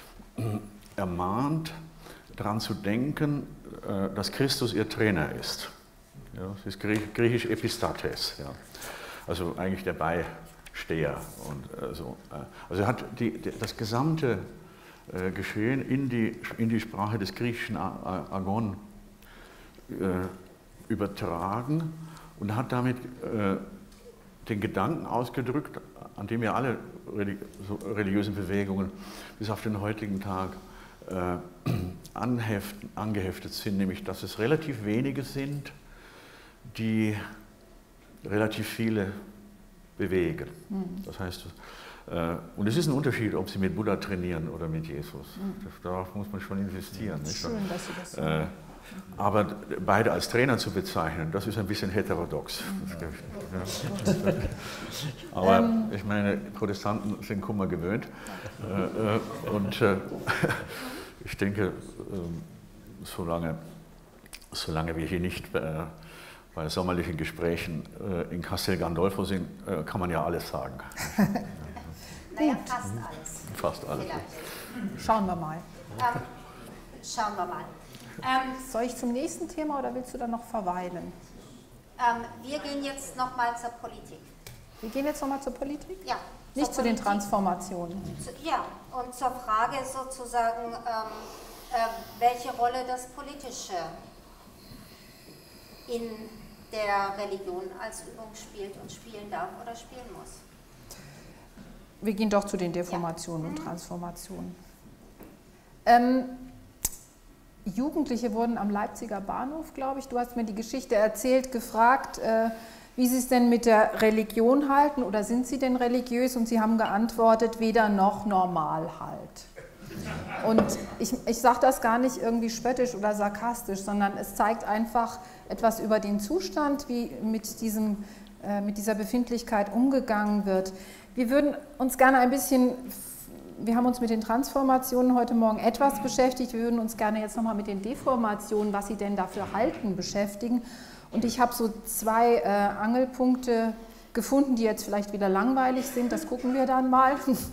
ermahnt, daran zu denken, äh, dass Christus ihr Trainer ist. Ja, das ist griechisch Epistates. Ja. Also eigentlich der Beisteher. Und, äh, so. Also er hat die, die, das gesamte äh, Geschehen in die, in die Sprache des griechischen Agon äh, übertragen und hat damit äh, den Gedanken ausgedrückt, an dem ja alle religiösen Bewegungen bis auf den heutigen Tag äh, anheften, angeheftet sind, nämlich dass es relativ wenige sind, die relativ viele bewegen. Mhm. Das heißt, äh, und es ist ein Unterschied, ob Sie mit Buddha trainieren oder mit Jesus. Mhm. Das, darauf muss man schon investieren. Nicht? Schön, dass Sie das so äh, aber beide als Trainer zu bezeichnen, das ist ein bisschen heterodox. Mhm. Ja. Aber ähm. ich meine, Protestanten sind Kummer gewöhnt. Äh, und äh, ich denke, äh, solange, solange wir hier nicht äh, bei sommerlichen Gesprächen äh, in Castel Gandolfo sind, äh, kann man ja alles sagen. Naja, fast alles. Fast alles. Vielleicht. Schauen wir mal. Ähm, schauen wir mal. Ähm, Soll ich zum nächsten Thema oder willst du dann noch verweilen? Ähm, wir gehen jetzt nochmal zur Politik. Wir gehen jetzt nochmal zur Politik? Ja. Nicht zu den Transformationen. Zu, ja, und zur Frage sozusagen, ähm, äh, welche Rolle das Politische in der Religion als Übung spielt und spielen darf oder spielen muss. Wir gehen doch zu den Deformationen ja. und Transformationen. Ähm, Jugendliche wurden am Leipziger Bahnhof, glaube ich, du hast mir die Geschichte erzählt, gefragt, äh, wie sie es denn mit der Religion halten oder sind sie denn religiös, und sie haben geantwortet, weder noch normal halt. Und ich, ich sage das gar nicht irgendwie spöttisch oder sarkastisch, sondern es zeigt einfach etwas über den Zustand, wie mit, diesem, äh, mit dieser Befindlichkeit umgegangen wird. Wir würden uns gerne ein bisschen, wir haben uns mit den Transformationen heute Morgen etwas beschäftigt, wir würden uns gerne jetzt nochmal mit den Deformationen, was sie denn dafür halten, beschäftigen. Und ich habe so zwei äh, Angelpunkte gefunden, die jetzt vielleicht wieder langweilig sind, das gucken wir dann mal.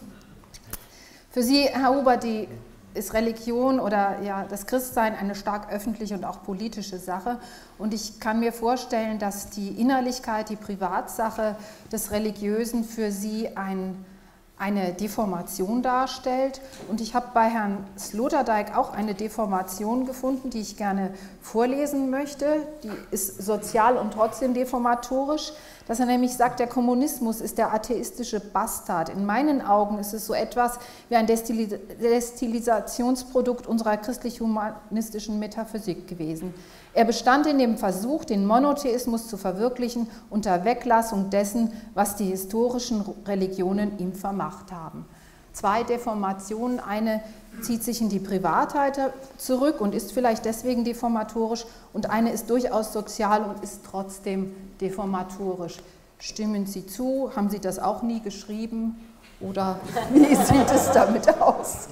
Für Sie, Herr Huber, die, ist Religion oder ja, das Christsein eine stark öffentliche und auch politische Sache. Und ich kann mir vorstellen, dass die Innerlichkeit, die Privatsache des Religiösen für Sie ein, eine Deformation darstellt. Und ich habe bei Herrn Sloterdijk auch eine Deformation gefunden, die ich gerne vorlesen möchte. Die ist sozial und trotzdem deformatorisch. Dass er nämlich sagt, der Kommunismus ist der atheistische Bastard. In meinen Augen ist es so etwas wie ein Destillisationsprodukt unserer christlich-humanistischen Metaphysik gewesen. Er bestand in dem Versuch, den Monotheismus zu verwirklichen, unter Weglassung dessen, was die historischen Religionen ihm vermacht haben. Zwei Deformationen, eine zieht sich in die Privatheit zurück und ist vielleicht deswegen deformatorisch, und eine ist durchaus sozial und ist trotzdem deformatorisch. Stimmen Sie zu? Haben Sie das auch nie geschrieben? Oder wie sieht es damit aus?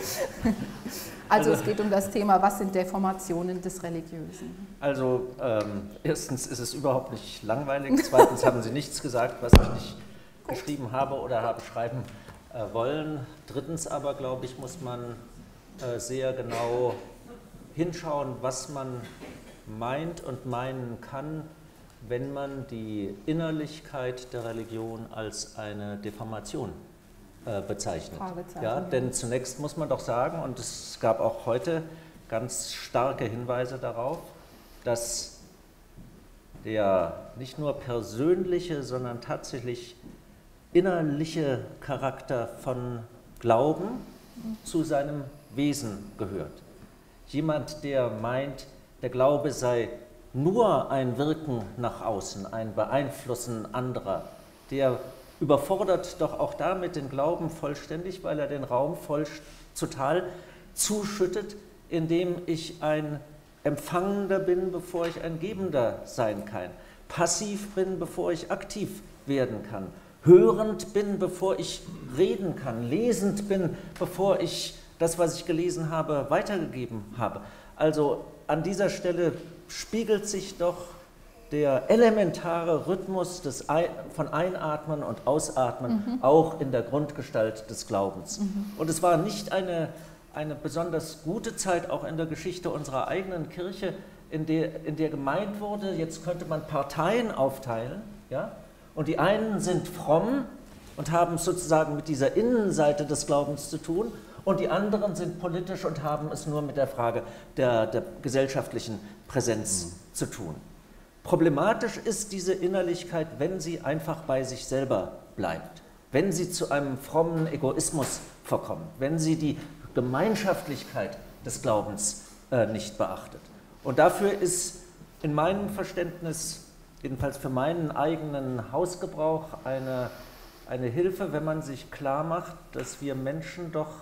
Also es geht um das Thema, was sind Deformationen des Religiösen? Also ähm, erstens ist es überhaupt nicht langweilig, zweitens haben Sie nichts gesagt, was ich nicht geschrieben habe oder habe schreiben äh, wollen. Drittens aber, glaube ich, muss man äh, sehr genau hinschauen, was man meint und meinen kann, wenn man die Innerlichkeit der Religion als eine Deformation äh, bezeichnet. Ja, denn zunächst muss man doch sagen, und es gab auch heute ganz starke Hinweise darauf, dass der nicht nur persönliche, sondern tatsächlich innerliche Charakter von Glauben zu seinem Wesen gehört. Jemand, der meint, der Glaube sei nur ein Wirken nach außen, ein Beeinflussen anderer, der überfordert doch auch damit den Glauben vollständig, weil er den Raum voll, total zuschüttet, indem ich ein Empfangender bin, bevor ich ein Gebender sein kann, passiv bin, bevor ich aktiv werden kann, hörend bin, bevor ich reden kann, lesend bin, bevor ich das, was ich gelesen habe, weitergegeben habe. Also an dieser Stelle spiegelt sich doch der elementare Rhythmus des Ein- von Einatmen und Ausatmen mhm. auch in der Grundgestalt des Glaubens. Mhm. Und es war nicht eine, eine besonders gute Zeit, auch in der Geschichte unserer eigenen Kirche, in der, in der gemeint wurde, jetzt könnte man Parteien aufteilen, ja? Und die einen sind fromm und haben sozusagen mit dieser Innenseite des Glaubens zu tun, und die anderen sind politisch und haben es nur mit der Frage der, der gesellschaftlichen Präsenz mhm. zu tun. Problematisch ist diese Innerlichkeit, wenn sie einfach bei sich selber bleibt, wenn sie zu einem frommen Egoismus verkommt, wenn sie die Gemeinschaftlichkeit des Glaubens äh, nicht beachtet. Und dafür ist in meinem Verständnis, jedenfalls für meinen eigenen Hausgebrauch, eine, eine Hilfe, wenn man sich klar macht, dass wir Menschen doch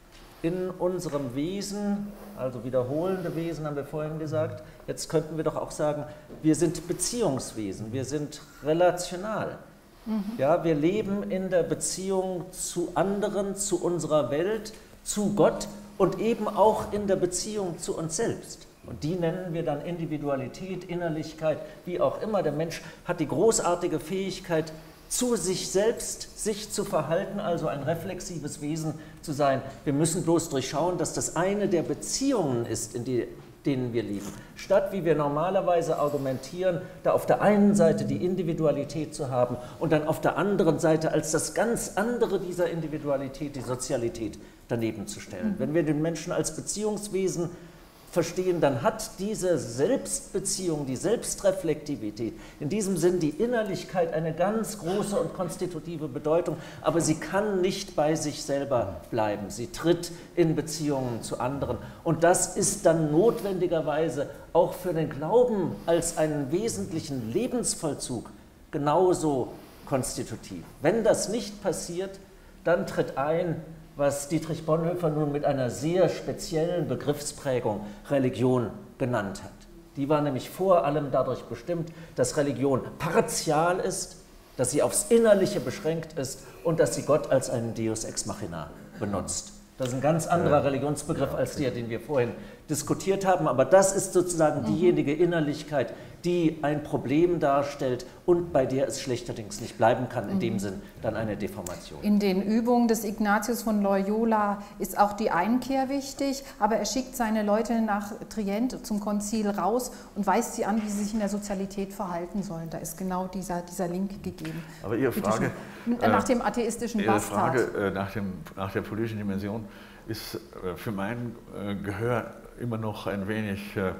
in unserem Wesen, also wiederholende Wesen haben wir vorhin gesagt, jetzt könnten wir doch auch sagen, wir sind Beziehungswesen, wir sind relational. Mhm. Ja, wir leben in der Beziehung zu anderen, zu unserer Welt, zu Gott und eben auch in der Beziehung zu uns selbst. Und die nennen wir dann Individualität, Innerlichkeit, wie auch immer. Der Mensch hat die großartige Fähigkeit, zu sich selbst sich zu verhalten, also ein reflexives Wesen zu sein. Wir müssen bloß durchschauen, dass das eine der Beziehungen ist, in die, denen wir leben. Statt, wie wir normalerweise argumentieren, da auf der einen Seite die Individualität zu haben und dann auf der anderen Seite als das ganz andere dieser Individualität die Sozialität daneben zu stellen. Mhm. Wenn wir den Menschen als Beziehungswesen verstehen, dann hat diese Selbstbeziehung, die Selbstreflektivität, in diesem Sinn die Innerlichkeit eine ganz große und konstitutive Bedeutung, aber sie kann nicht bei sich selber bleiben. Sie tritt in Beziehungen zu anderen und das ist dann notwendigerweise auch für den Glauben als einen wesentlichen Lebensvollzug genauso konstitutiv. Wenn das nicht passiert, dann tritt ein, was Dietrich Bonhoeffer nun mit einer sehr speziellen Begriffsprägung Religion genannt hat. Die war nämlich vor allem dadurch bestimmt, dass Religion partial ist, dass sie aufs Innerliche beschränkt ist und dass sie Gott als einen Deus ex machina benutzt. Das ist ein ganz anderer Religionsbegriff als der, den wir vorhin diskutiert haben, aber das ist sozusagen diejenige Innerlichkeit, die ein Problem darstellt und bei der es schlechterdings nicht bleiben kann, in dem Sinn dann eine Deformation. In den Übungen des Ignatius von Loyola ist auch die Einkehr wichtig, aber er schickt seine Leute nach Trient zum Konzil raus und weist sie an, wie sie sich in der Sozialität verhalten sollen. Da ist genau dieser, dieser Link gegeben. Aber Ihre Frage äh, nach dem atheistischen Ihre Bastard. Frage äh, nach, dem, nach der politischen Dimension ist äh, für mein äh, Gehör immer noch ein wenig äh,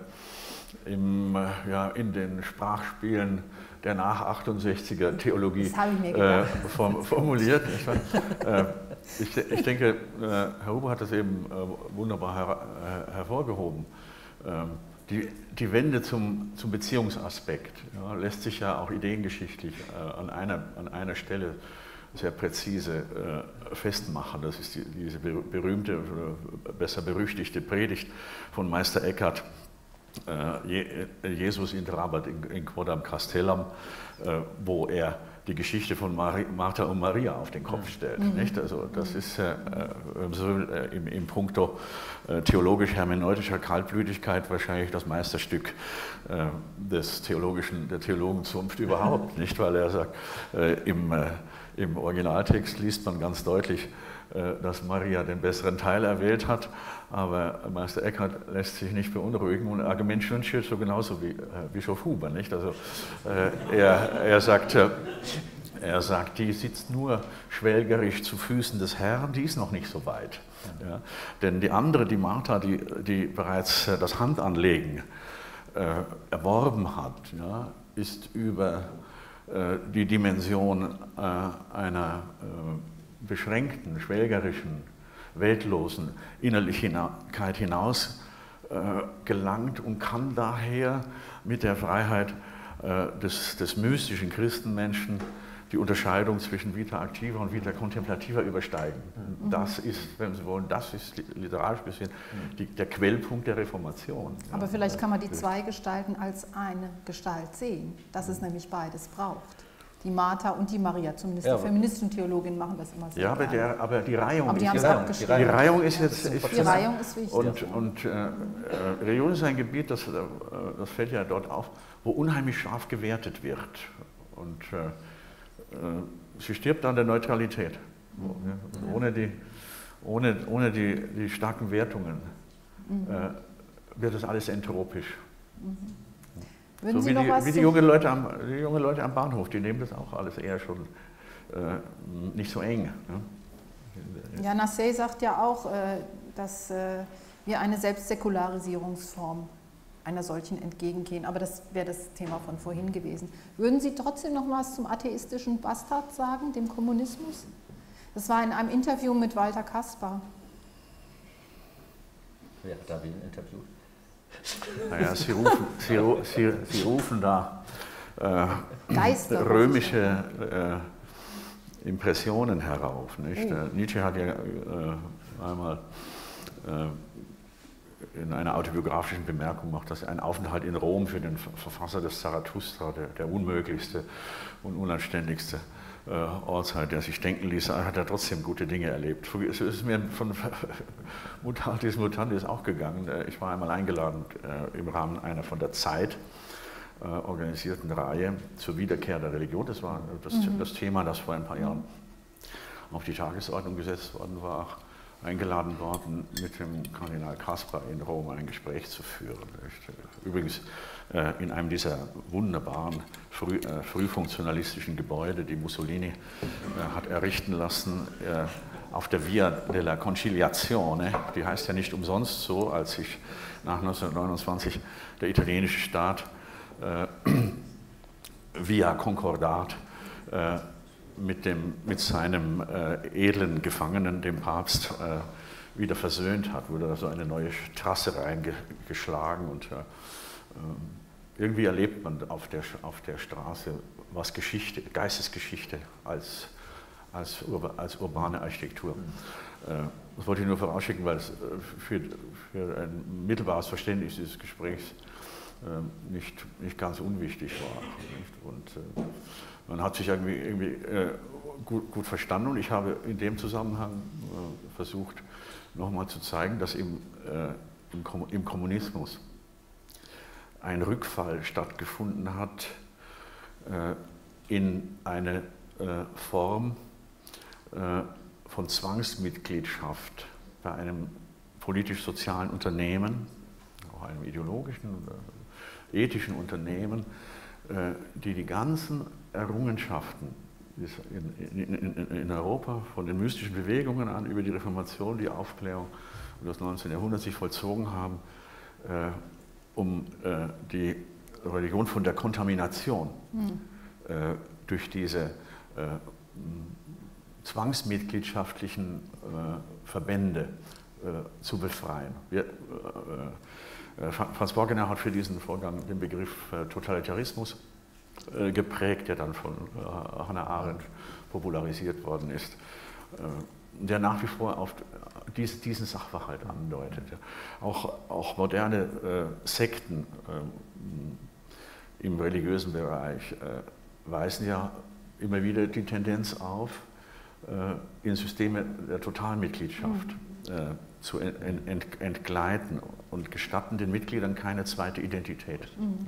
im, äh, ja, in den Sprachspielen der nach achtundsechziger Theologie äh, form, formuliert. äh, ich, ich denke, äh, Herr Huber hat das eben äh, wunderbar her, äh, hervorgehoben. Ähm, die, die Wende zum, zum Beziehungsaspekt ja, lässt sich ja auch ideengeschichtlich äh, an, einer, an einer Stelle sehr präzise äh, festmachen. Das ist die, diese berühmte, äh, besser berüchtigte Predigt von Meister Eckhart, äh, Je, Jesus in Trabat in, in Quodam Castellam, äh, wo er die Geschichte von Mari, Martha und Maria auf den Kopf stellt. Mhm. Nicht? Also das ist äh, so, äh, im, im Punkto äh, theologisch-hermeneutischer Kaltblütigkeit wahrscheinlich das Meisterstück äh, des theologischen, der Theologenzunft überhaupt. Nicht? Weil er sagt, äh, im äh, Im Originaltext liest man ganz deutlich, dass Maria den besseren Teil erwählt hat, aber Meister Eckhart lässt sich nicht beunruhigen und Argument steht so genauso wie Bischof Huber. Nicht? Also, er, er, sagt, er sagt, die sitzt nur schwelgerisch zu Füßen des Herrn, die ist noch nicht so weit. Ja? Denn die andere, die Martha, die, die bereits das Handanlegen erworben hat, ja, ist über die Dimension einer beschränkten, schwelgerischen, weltlosen Innerlichkeit hinaus gelangt und kann daher mit der Freiheit des, des mystischen Christenmenschen die Unterscheidung zwischen Vita activa und Vita contemplativa übersteigen. Das ist, wenn Sie wollen, das ist literarisch gesehen die, der Quellpunkt der Reformation. Aber vielleicht kann man die zwei Gestalten als eine Gestalt sehen, dass es nämlich beides braucht. Die Martha und die Maria, zumindest ja, die feministischen Theologinnen machen das immer so. Ja, aber, der, aber die Reihung aber die ist haben es abgeschrieben. Die Reihung ist jetzt... Ist die Reihung ist wichtig. Und, und äh, Religion ist ein Gebiet, das, das fällt ja dort auf, wo unheimlich scharf gewertet wird. Und äh, sie stirbt an der Neutralität. Ohne die, ohne, ohne die, die starken Wertungen mhm. äh, wird das alles entropisch. Mhm. So wie, die, wie die, junge Leute am, die junge Leute am Bahnhof, die nehmen das auch alles eher schon äh, nicht so eng. Ne? Ja, Nassé sagt ja auch, äh, dass äh, wir eine Selbstsäkularisierungsform einer solchen entgegengehen, aber das wäre das Thema von vorhin gewesen. Würden Sie trotzdem noch was zum atheistischen Bastard sagen, dem Kommunismus? Das war in einem Interview mit Walter Kaspar. Wer hat da wen interviewt? Naja, Sie rufen, Sie, Sie, Sie rufen da äh, Geister, römische äh, Impressionen herauf. Nicht? Oh. Nietzsche hat ja äh, einmal äh, in einer autobiografischen Bemerkung gemacht, dass ein Aufenthalt in Rom für den Verfasser des Zarathustra der, der unmöglichste und unanständigste äh, Ort sei, der sich denken ließ, hat er trotzdem gute Dinge erlebt. Es ist mir von Mutatis Mutandis auch gegangen. Ich war einmal eingeladen äh, im Rahmen einer von der Zeit äh, organisierten Reihe zur Wiederkehr der Religion. Das war das, mhm. das Thema, das vor ein paar Jahren auf die Tagesordnung gesetzt worden war. Eingeladen worden, mit dem Kardinal Kaspar in Rom ein Gespräch zu führen. Übrigens äh, in einem dieser wunderbaren, früh, äh, frühfunktionalistischen Gebäude, die Mussolini äh, hat errichten lassen, äh, auf der Via della Conciliazione, die heißt ja nicht umsonst so, als sich nach neunzehnhundertneunundzwanzig der italienische Staat äh, via Concordat äh, mit, dem, mit seinem äh, edlen Gefangenen, dem Papst, äh, wieder versöhnt hat, wurde da so eine neue Trasse reingeschlagen und äh, irgendwie erlebt man auf der, auf der Straße was Geschichte, Geistesgeschichte als, als, als urbane Architektur. Das wollte ich nur vorausschicken, weil es für, für ein mittelbares Verständnis dieses Gesprächs nicht, nicht ganz unwichtig war. Und man hat sich irgendwie, irgendwie gut, gut verstanden und ich habe in dem Zusammenhang versucht, nochmal zu zeigen, dass im, im Kommunismus ein Rückfall stattgefunden hat äh, in eine äh, Form äh, von Zwangsmitgliedschaft bei einem politisch-sozialen Unternehmen, auch einem ideologischen oder ethischen Unternehmen, äh, die die ganzen Errungenschaften in, in, in, in Europa, von den mystischen Bewegungen an über die Reformation, die Aufklärung und das neunzehnten Jahrhundert sich vollzogen haben, äh, um äh, die Religion von der Kontamination mhm. äh, durch diese äh, zwangsmitgliedschaftlichen äh, Verbände äh, zu befreien. Wir, äh, äh, Franz Borgener hat für diesen Vorgang den Begriff äh, Totalitarismus äh, geprägt, der dann von äh, Hannah Arendt popularisiert worden ist, äh, der nach wie vor auf dies, diesen Sachverhalt andeutet. Auch, auch moderne äh, Sekten äh, im religiösen Bereich äh, weisen ja immer wieder die Tendenz auf, äh, in Systeme der Totalmitgliedschaft mhm. äh, zu ent, ent, entgleiten und gestatten den Mitgliedern keine zweite Identität. Mhm.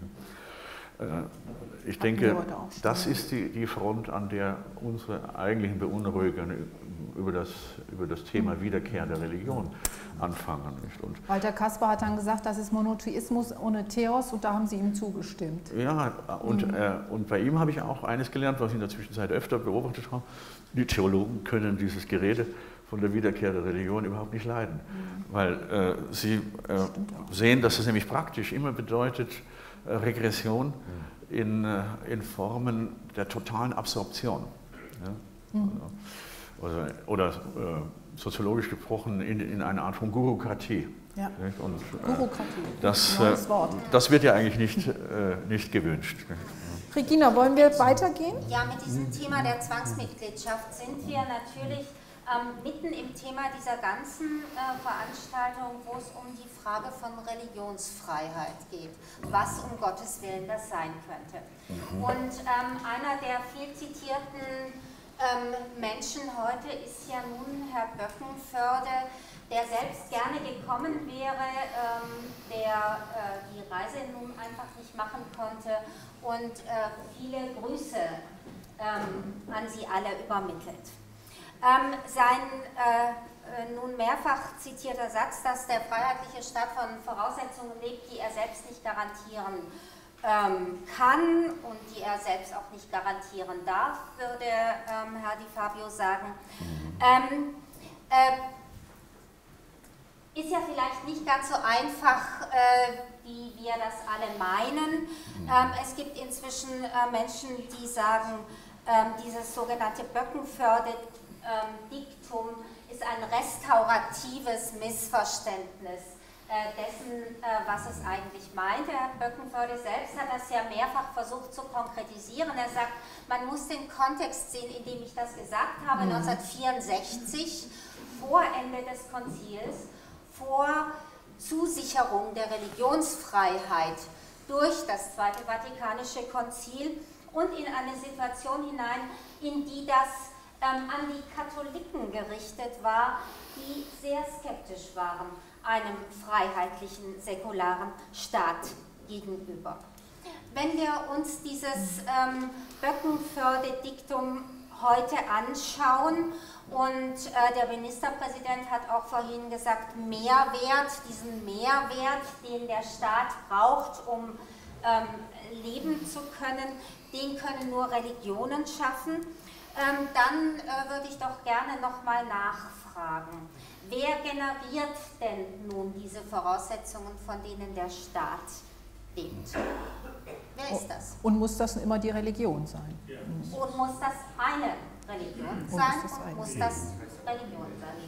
Ich denke, das ist die, die Front, an der unsere eigentlichen Beunruhigungen über das, über das Thema Wiederkehr der Religion anfangen. Und Walter Kasper hat dann gesagt, das ist Monotheismus ohne Theos und da haben Sie ihm zugestimmt. Ja, und, mhm. äh, und bei ihm habe ich auch eines gelernt, was ich in der Zwischenzeit öfter beobachtet habe. Die Theologen können dieses Gerede von der Wiederkehr der Religion überhaupt nicht leiden, mhm. weil äh, sie äh, sehen, dass es nämlich praktisch immer bedeutet, Regression in, in Formen der totalen Absorption. Ja? Mhm. Oder, oder äh, soziologisch gesprochen in, in eine Art von Gurokratie. Ja. Und, äh, Gurokratie, das, äh, das wird ja eigentlich nicht, äh, nicht gewünscht. Regina, wollen wir weitergehen? Ja, mit diesem Thema der Zwangsmitgliedschaft sind wir natürlich Ähm, mitten im Thema dieser ganzen äh, Veranstaltung, wo es um die Frage von Religionsfreiheit geht, was um Gottes Willen das sein könnte. Mhm. Und ähm, einer der viel zitierten ähm, Menschen heute ist ja nun Herr Böckenförde, der selbst gerne gekommen wäre, ähm, der äh, die Reise nun einfach nicht machen konnte und äh, viele Grüße ähm, an Sie alle übermittelt. Ähm, sein äh, nun mehrfach zitierter Satz, dass der freiheitliche Staat von Voraussetzungen lebt, die er selbst nicht garantieren ähm, kann und die er selbst auch nicht garantieren darf, würde ähm, Herr Di Fabio sagen. Ähm, äh, ist ja vielleicht nicht ganz so einfach, äh, wie wir das alle meinen. Ähm, es gibt inzwischen äh, Menschen, die sagen, äh, dieses sogenannte Böckenförde Ähm, Diktum ist ein restauratives Missverständnis äh, dessen, äh, was es eigentlich meinte. Herr Böckenförde selbst hat das ja mehrfach versucht zu konkretisieren. Er sagt, man muss den Kontext sehen, in dem ich das gesagt habe, mhm. neunzehnhundertvierundsechzig, vor Ende des Konzils, vor Zusicherung der Religionsfreiheit durch das Zweite Vatikanische Konzil und in eine Situation hinein, in die das Ähm, an die Katholiken gerichtet war, die sehr skeptisch waren einem freiheitlichen, säkularen Staat gegenüber. Wenn wir uns dieses ähm, Böckenförde-Diktum heute anschauen und äh, der Ministerpräsident hat auch vorhin gesagt, Mehrwert, diesen Mehrwert, den der Staat braucht, um ähm, leben zu können, den können nur Religionen schaffen. Ähm, dann äh, würde ich doch gerne nochmal nachfragen. Wer generiert denn nun diese Voraussetzungen, von denen der Staat lebt? Wer ist das? Und muss das immer die Religion sein? Und muss das eine Religion sein? Und muss das Und eine- muss das Religion sein?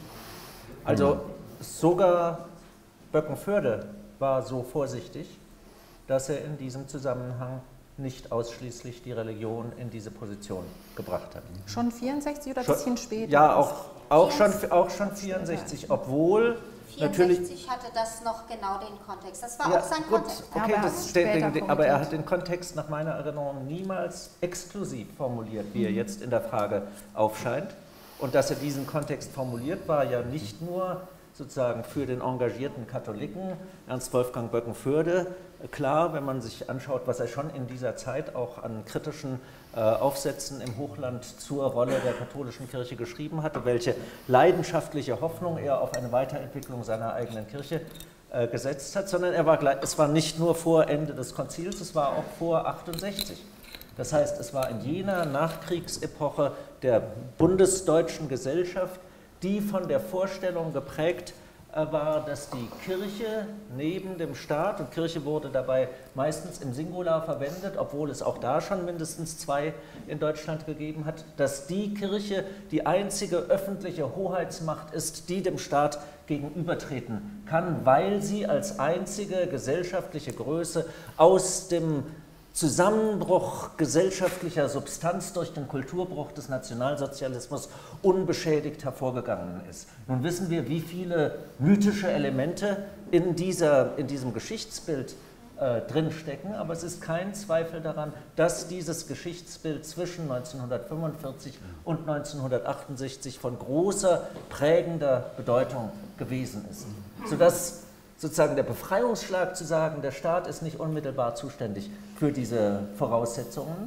Also sogar Böckenförde war so vorsichtig, dass er in diesem Zusammenhang nicht ausschließlich die Religion in diese Position gebracht hat. Schon vierundsechzig oder ein Schon- bisschen später? Ja, auch, auch, schon, auch schon vierundsechzig, obwohl natürlich... vierundsechzig hatte das noch genau den Kontext. Das war Ja, auch sein gut, Kontext. Ja, okay, aber er das hat steht, später den, aber er kommentiert. hat den Kontext nach meiner Erinnerung niemals exklusiv formuliert, wie er jetzt in der Frage aufscheint. Und dass er diesen Kontext formuliert, war ja nicht nur sozusagen für den engagierten Katholiken Ernst Wolfgang Böckenförde klar, wenn man sich anschaut, was er schon in dieser Zeit auch an kritischen äh, Aufsätzen im Hochland zur Rolle der katholischen Kirche geschrieben hatte, welche leidenschaftliche Hoffnung er auf eine Weiterentwicklung seiner eigenen Kirche äh, gesetzt hat, sondern er war gleich, es war nicht nur vor Ende des Konzils, es war auch vor achtundsechzig. Das heißt, es war in jener Nachkriegsepoche der bundesdeutschen Gesellschaft, die von der Vorstellung geprägt war, dass die Kirche neben dem Staat, und Kirche wurde dabei meistens im Singular verwendet, obwohl es auch da schon mindestens zwei in Deutschland gegeben hat, dass die Kirche die einzige öffentliche Hoheitsmacht ist, die dem Staat gegenübertreten kann, weil sie als einzige gesellschaftliche Größe aus dem Zusammenbruch gesellschaftlicher Substanz durch den Kulturbruch des Nationalsozialismus unbeschädigt hervorgegangen ist. Nun wissen wir, wie viele mythische Elemente in, dieser, in diesem Geschichtsbild äh, drinstecken, aber es ist kein Zweifel daran, dass dieses Geschichtsbild zwischen neunzehnhundertfünfundvierzig und neunzehnhundertachtundsechzig von großer, prägender Bedeutung gewesen ist, sodass sozusagen der Befreiungsschlag zu sagen, der Staat ist nicht unmittelbar zuständig für diese Voraussetzungen,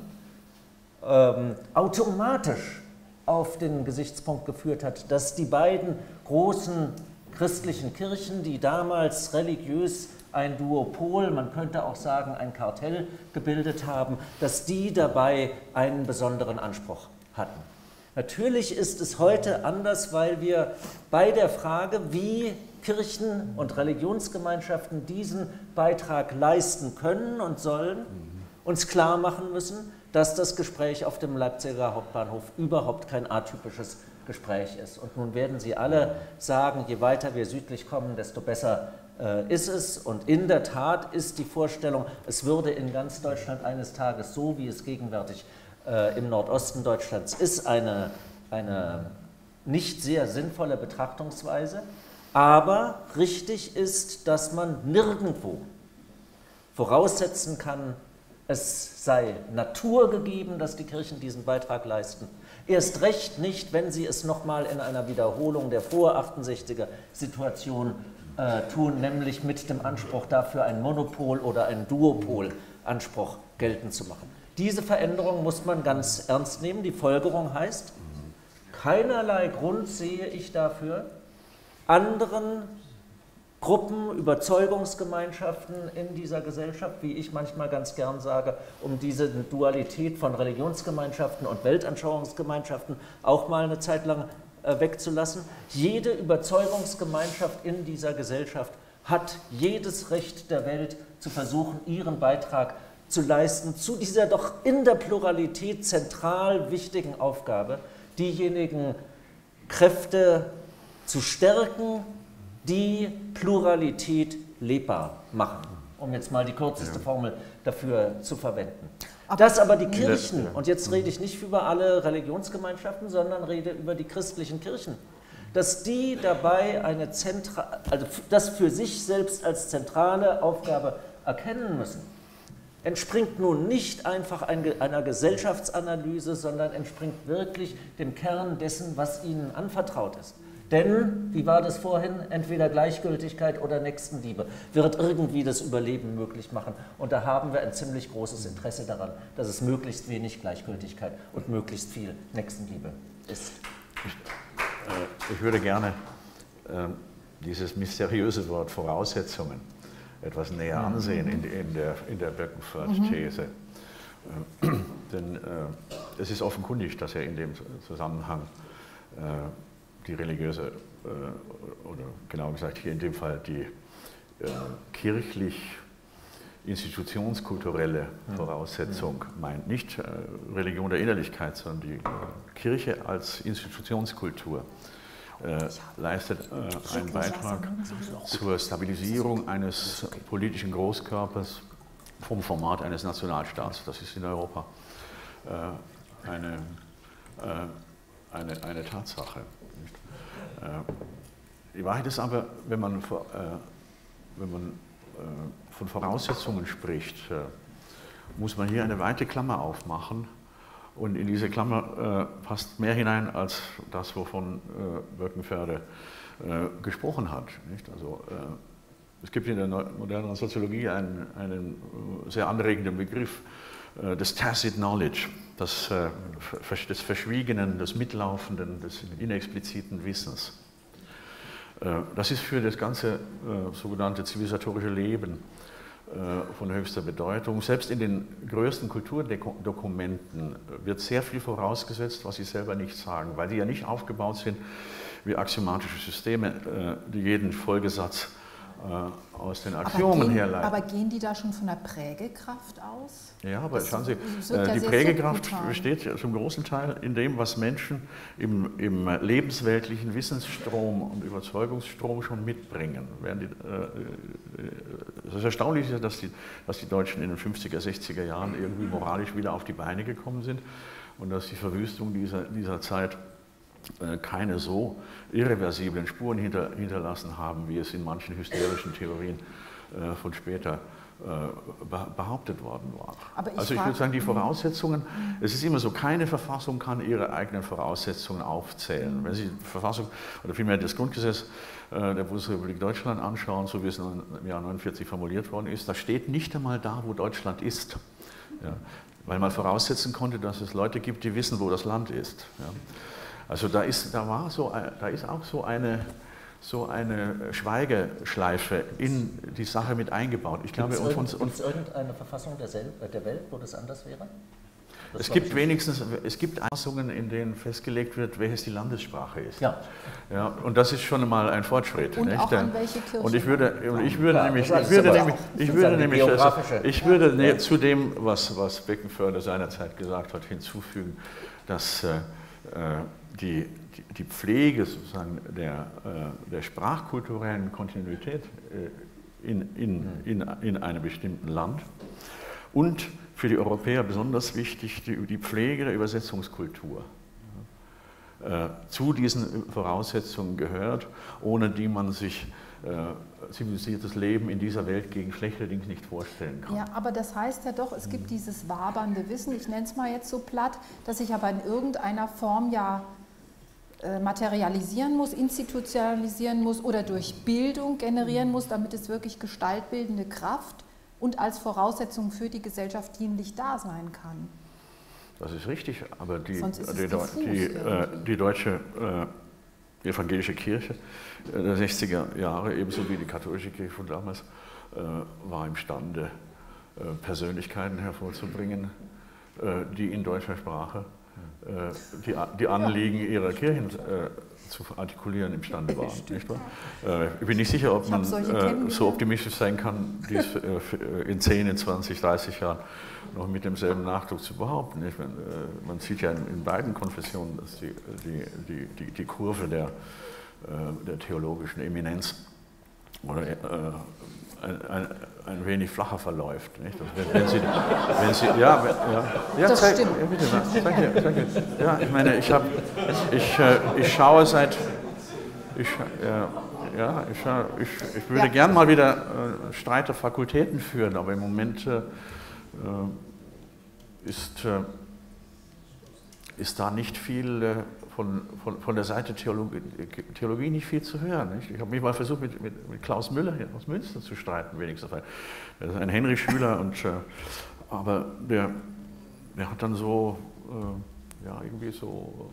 ähm, automatisch auf den Gesichtspunkt geführt hat, dass die beiden großen christlichen Kirchen, die damals religiös ein Duopol, man könnte auch sagen ein Kartell gebildet haben, dass die dabei einen besonderen Anspruch hatten. Natürlich ist es heute anders, weil wir bei der Frage, wie Kirchen und Religionsgemeinschaften diesen Beitrag leisten können und sollen, uns klar machen müssen, dass das Gespräch auf dem Leipziger Hauptbahnhof überhaupt kein atypisches Gespräch ist. Und nun werden Sie alle sagen, je weiter wir südlich kommen, desto besser äh, ist es. Und in der Tat ist die Vorstellung, es würde in ganz Deutschland eines Tages so, wie es gegenwärtig äh, im Nordosten Deutschlands ist, eine, eine nicht sehr sinnvolle Betrachtungsweise. Aber richtig ist, dass man nirgendwo voraussetzen kann, es sei naturgegeben, dass die Kirchen diesen Beitrag leisten. Erst recht nicht, wenn sie es nochmal in einer Wiederholung der vor achtundsechziger Situation äh, tun, nämlich mit dem Anspruch dafür, ein Monopol oder ein Duopol-Anspruch geltend zu machen. Diese Veränderung muss man ganz ernst nehmen. Die Folgerung heißt, keinerlei Grund sehe ich dafür, anderen Gruppen, Überzeugungsgemeinschaften in dieser Gesellschaft, wie ich manchmal ganz gern sage, um diese Dualität von Religionsgemeinschaften und Weltanschauungsgemeinschaften auch mal eine Zeit lang äh, wegzulassen. Jede Überzeugungsgemeinschaft in dieser Gesellschaft hat jedes Recht der Welt zu versuchen, ihren Beitrag zu leisten zu dieser doch in der Pluralität zentral wichtigen Aufgabe, diejenigen Kräfte zu stärken, die Pluralität lebbar machen, um jetzt mal die kürzeste Formel dafür zu verwenden. Dass aber die Kirchen, und jetzt rede ich nicht über alle Religionsgemeinschaften, sondern rede über die christlichen Kirchen, dass die dabei eine zentrale, also das für sich selbst als zentrale Aufgabe erkennen müssen, entspringt nun nicht einfach einer Gesellschaftsanalyse, sondern entspringt wirklich dem Kern dessen, was ihnen anvertraut ist. Denn, wie war das vorhin, entweder Gleichgültigkeit oder Nächstenliebe wird irgendwie das Überleben möglich machen. Und da haben wir ein ziemlich großes Interesse daran, dass es möglichst wenig Gleichgültigkeit und möglichst viel Nächstenliebe ist. Ich, äh, ich würde gerne äh, dieses mysteriöse Wort Voraussetzungen etwas näher ansehen in, in der, in der Böckenförde-These. Mhm. Äh, denn äh, es ist offenkundig, dass er in dem Zusammenhang äh, die religiöse, äh, oder genau gesagt hier in dem Fall die äh, kirchlich-institutionskulturelle Voraussetzung meint. Nicht äh, Religion der Innerlichkeit, sondern die äh, Kirche als Institutionskultur äh, leistet äh, einen Beitrag zur Stabilisierung eines politischen Großkörpers vom Format eines Nationalstaats. Das ist in Europa äh, eine, äh, eine, eine Tatsache. Äh, die Wahrheit ist aber, wenn man, äh, wenn man äh, von Voraussetzungen spricht, äh, muss man hier eine weite Klammer aufmachen. Und in diese Klammer äh, passt mehr hinein als das, wovon äh, Birkenförde äh, gesprochen hat. Nicht? Also, äh, es gibt in der modernen Soziologie einen, einen sehr anregenden Begriff äh, des Tacit Knowledge, das, äh, des Verschwiegenen, des Mitlaufenden, des inexpliziten Wissens. Äh, das ist für das ganze äh, sogenannte zivilisatorische Leben von höchster Bedeutung. Selbst in den größten Kulturdokumenten wird sehr viel vorausgesetzt, was sie selber nicht sagen, weil die ja nicht aufgebaut sind wie axiomatische Systeme, die jeden Folgesatz aus den Axiomen aber gehen, herleiten. Aber gehen die da schon von der Prägekraft aus? Ja, aber das schauen Sie, ja die sehr Prägekraft subkutan. besteht ja zum großen Teil in dem, was Menschen im, im lebensweltlichen Wissensstrom und Überzeugungsstrom schon mitbringen. Während die, äh, das Erstaunliche ist, dass die, dass die Deutschen in den fünfziger, sechziger Jahren irgendwie moralisch wieder auf die Beine gekommen sind und dass die Verwüstung dieser, dieser Zeit keine so irreversiblen Spuren hinter, hinterlassen haben, wie es in manchen hysterischen Theorien äh, von später äh, behauptet worden war. Aber ich also ich würde sagen, die Voraussetzungen, es ist immer so, keine Verfassung kann ihre eigenen Voraussetzungen aufzählen. Wenn Sie die Verfassung, oder vielmehr das Grundgesetz äh, der Bundesrepublik Deutschland anschauen, so wie es im Jahr neunundvierzig formuliert worden ist, da steht nicht einmal da, wo Deutschland ist. Ja, weil man voraussetzen konnte, dass es Leute gibt, die wissen, wo das Land ist. Ja. Also da ist, da, war so, da ist auch so eine, so eine Schweigeschleife in die Sache mit eingebaut. Ich glaube, Gibt es und, irgend, irgendeine Verfassung der, der Welt, wo das anders wäre? Das es gibt wenigstens, es gibt Verfassungen, in denen festgelegt wird, welches die Landessprache ist. Ja. Ja, und das ist schon mal ein Fortschritt. Und nicht? auch an welche Kirche? Und ich würde, und ich würde ja, nämlich, ich würde aber nämlich, auch, ich würde nämlich, ich würde ja. zu dem, was, was Birkenförde seinerzeit gesagt hat, hinzufügen, dass äh, die, die, die Pflege sozusagen der, äh, der sprachkulturellen Kontinuität äh, in, in, in, in einem bestimmten Land und für die Europäer besonders wichtig die, die Pflege der Übersetzungskultur äh, zu diesen Voraussetzungen gehört, ohne die man sich äh, zivilisiertes Leben in dieser Welt gegen schlechterdings nicht vorstellen kann. Ja, aber das heißt ja doch, es gibt dieses wabernde Wissen, ich nenne es mal jetzt so platt, das sich aber in irgendeiner Form ja äh, materialisieren muss, institutionalisieren muss oder durch Bildung generieren muss, damit es wirklich gestaltbildende Kraft und als Voraussetzung für die Gesellschaft dienlich da sein kann. Das ist richtig, aber die, die, die, äh, die deutsche äh, evangelische Kirche der sechziger Jahre, ebenso wie die katholische Kirche von damals, äh, war imstande, äh, Persönlichkeiten hervorzubringen, äh, die in deutscher Sprache äh, die, die Anliegen ja. ihrer Kirchen äh, zu artikulieren imstande waren. Nicht wahr? Äh, ich bin nicht sicher, ob man äh, so optimistisch sein kann, dies äh, in zehn, in zwanzig, dreißig Jahren noch mit demselben Nachdruck zu behaupten. Nicht? Man, äh, man sieht ja in, in beiden Konfessionen, dass die, die, die, die, die Kurve der, äh, der theologischen Eminenz oder, äh, ein, ein, ein wenig flacher verläuft. Nicht? Also wenn, wenn Sie, wenn Sie, ja, ja, ja, das zeig, stimmt. Ja, bitte, danke, danke. Ja, ich meine, ich, hab, ich, äh, ich schaue seit, ich, äh, ja, ich, ich, ich würde ja. gern mal wieder äh, Streit der Fakultäten führen, aber im Moment äh, ist, äh, ist da nicht viel äh, von, von, von der Seite Theologie, Theologie nicht viel zu hören. Nicht? Ich habe mich mal versucht, mit, mit, mit Klaus Müller hier aus Münster zu streiten, wenigstens. Er ist ein Henry-Schüler, und, äh, aber der, der hat dann so, äh, ja, irgendwie so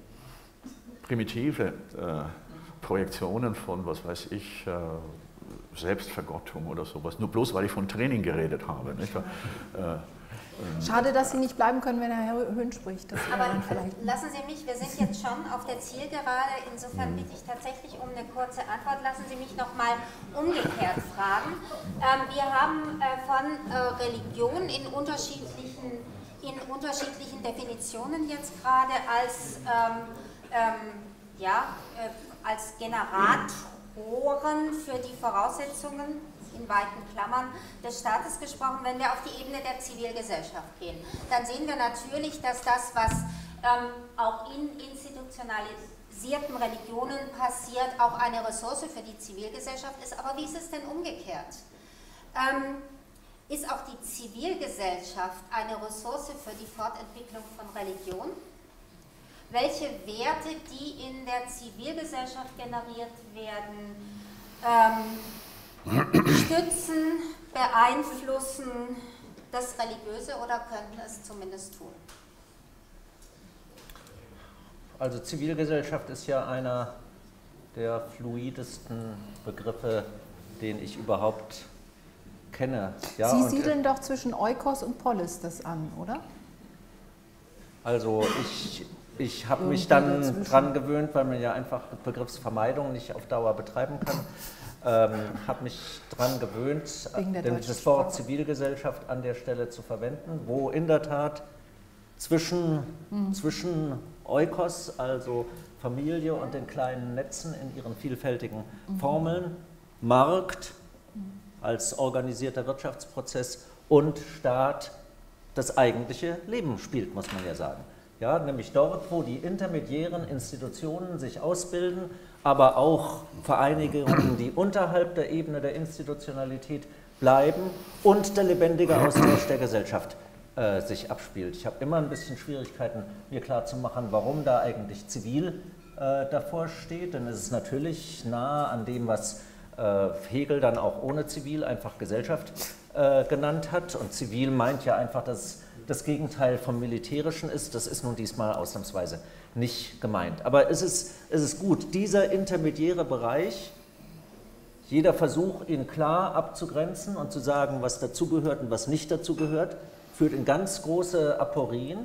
primitive äh, Projektionen von, was weiß ich, äh, Selbstvergottung oder sowas, nur bloß weil ich von Training geredet habe. Nicht? Äh, Schade, dass Sie nicht bleiben können, wenn Herr Höhn spricht. Das Aber vielleicht lassen Sie mich, wir sind jetzt schon auf der Zielgerade, insofern bitte ich tatsächlich um eine kurze Antwort. Lassen Sie mich noch mal umgekehrt fragen. Ähm, wir haben äh, von äh, Religion in unterschiedlichen, in unterschiedlichen Definitionen jetzt gerade als, ähm, ähm, ja, äh, als Generatoren für die Voraussetzungen in weiten Klammern des Staates gesprochen. Wenn wir auf die Ebene der Zivilgesellschaft gehen, dann sehen wir natürlich, dass das, was ähm, auch in institutionalisierten Religionen passiert, auch eine Ressource für die Zivilgesellschaft ist. Aber wie ist es denn umgekehrt? Ähm, ist auch die Zivilgesellschaft eine Ressource für die Fortentwicklung von Religion? Welche Werte, die in der Zivilgesellschaft generiert werden, ähm, stützen, beeinflussen das Religiöse oder könnten es zumindest tun? Also Zivilgesellschaft ist ja einer der fluidesten Begriffe, den ich überhaupt kenne. Ja, Sie und siedeln doch zwischen Oikos und Polis das an, oder? Also ich, ich habe mich dann dran gewöhnt, weil man ja einfach Begriffsvermeidung nicht auf Dauer betreiben kann. Ähm, habe mich daran gewöhnt, das Wort Zivilgesellschaft an der Stelle zu verwenden, wo in der Tat zwischen, mhm. zwischen Oikos, also Familie und den kleinen Netzen in ihren vielfältigen mhm. Formeln, Markt als organisierter Wirtschaftsprozess und Staat das eigentliche Leben spielt, muss man ja sagen. Ja, nämlich dort, wo die intermediären Institutionen sich ausbilden, aber auch Vereinigungen, die unterhalb der Ebene der Institutionalität bleiben und der lebendige Austausch der Gesellschaft äh, sich abspielt. Ich habe immer ein bisschen Schwierigkeiten, mir klarzumachen, warum da eigentlich zivil äh, davor steht, denn es ist natürlich nah an dem, was äh, Hegel dann auch ohne zivil einfach Gesellschaft äh, genannt hat, und zivil meint ja einfach, dass das Gegenteil vom Militärischen ist. Das ist nun diesmal ausnahmsweise nicht gemeint. Aber es ist, es ist gut, dieser intermediäre Bereich, jeder Versuch, ihn klar abzugrenzen und zu sagen, was dazugehört und was nicht dazugehört, führt in ganz große Aporien.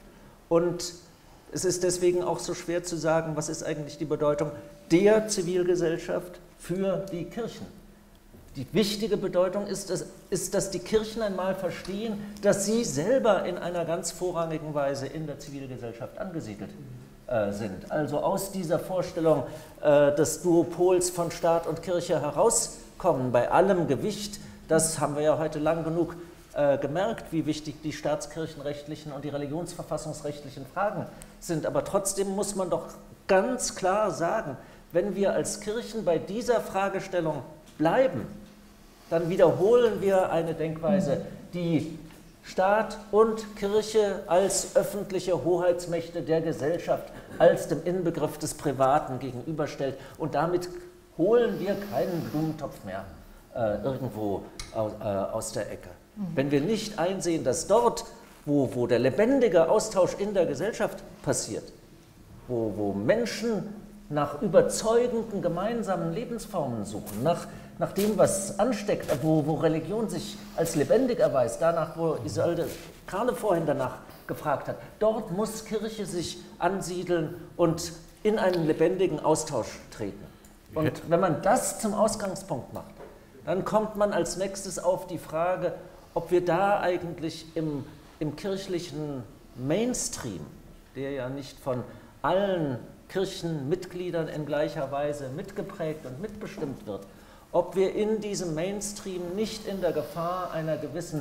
Und es ist deswegen auch so schwer zu sagen, was ist eigentlich die Bedeutung der Zivilgesellschaft für die Kirchen. Die wichtige Bedeutung ist dass, ist, dass die Kirchen einmal verstehen, dass sie selber in einer ganz vorrangigen Weise in der Zivilgesellschaft angesiedelt äh, sind. Also aus dieser Vorstellung äh, des Duopols von Staat und Kirche herauskommen, bei allem Gewicht, das haben wir ja heute lang genug äh, gemerkt, wie wichtig die staatskirchenrechtlichen und die religionsverfassungsrechtlichen Fragen sind. Aber trotzdem muss man doch ganz klar sagen, wenn wir als Kirchen bei dieser Fragestellung bleiben, dann wiederholen wir eine Denkweise, die Staat und Kirche als öffentliche Hoheitsmächte der Gesellschaft, als dem Inbegriff des Privaten gegenüberstellt. Und damit holen wir keinen Blumentopf mehr äh, irgendwo aus, äh, aus der Ecke. Mhm. Wenn wir nicht einsehen, dass dort, wo, wo der lebendige Austausch in der Gesellschaft passiert, wo, wo Menschen nach überzeugenden gemeinsamen Lebensformen suchen, nach nach dem, was ansteckt, wo, wo Religion sich als lebendig erweist, danach, wo Isolde gerade vorhin danach gefragt hat, dort muss Kirche sich ansiedeln und in einen lebendigen Austausch treten. Und wenn man das zum Ausgangspunkt macht, dann kommt man als nächstes auf die Frage, ob wir da eigentlich im, im kirchlichen Mainstream, der ja nicht von allen Kirchenmitgliedern in gleicher Weise mitgeprägt und mitbestimmt wird, ob wir in diesem Mainstream nicht in der Gefahr einer gewissen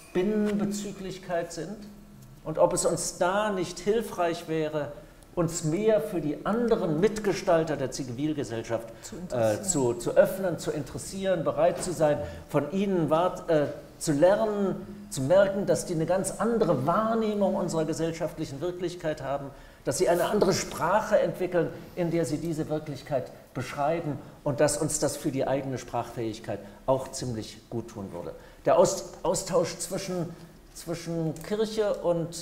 Binnenbezüglichkeit sind und ob es uns da nicht hilfreich wäre, uns mehr für die anderen Mitgestalter der Zivilgesellschaft zu, äh, zu, zu öffnen, zu interessieren, bereit zu sein, von ihnen wart, äh, zu lernen, zu merken, dass die eine ganz andere Wahrnehmung unserer gesellschaftlichen Wirklichkeit haben, dass sie eine andere Sprache entwickeln, in der sie diese Wirklichkeit beschreiben, und dass uns das für die eigene Sprachfähigkeit auch ziemlich gut tun würde. Der Austausch zwischen, zwischen Kirche und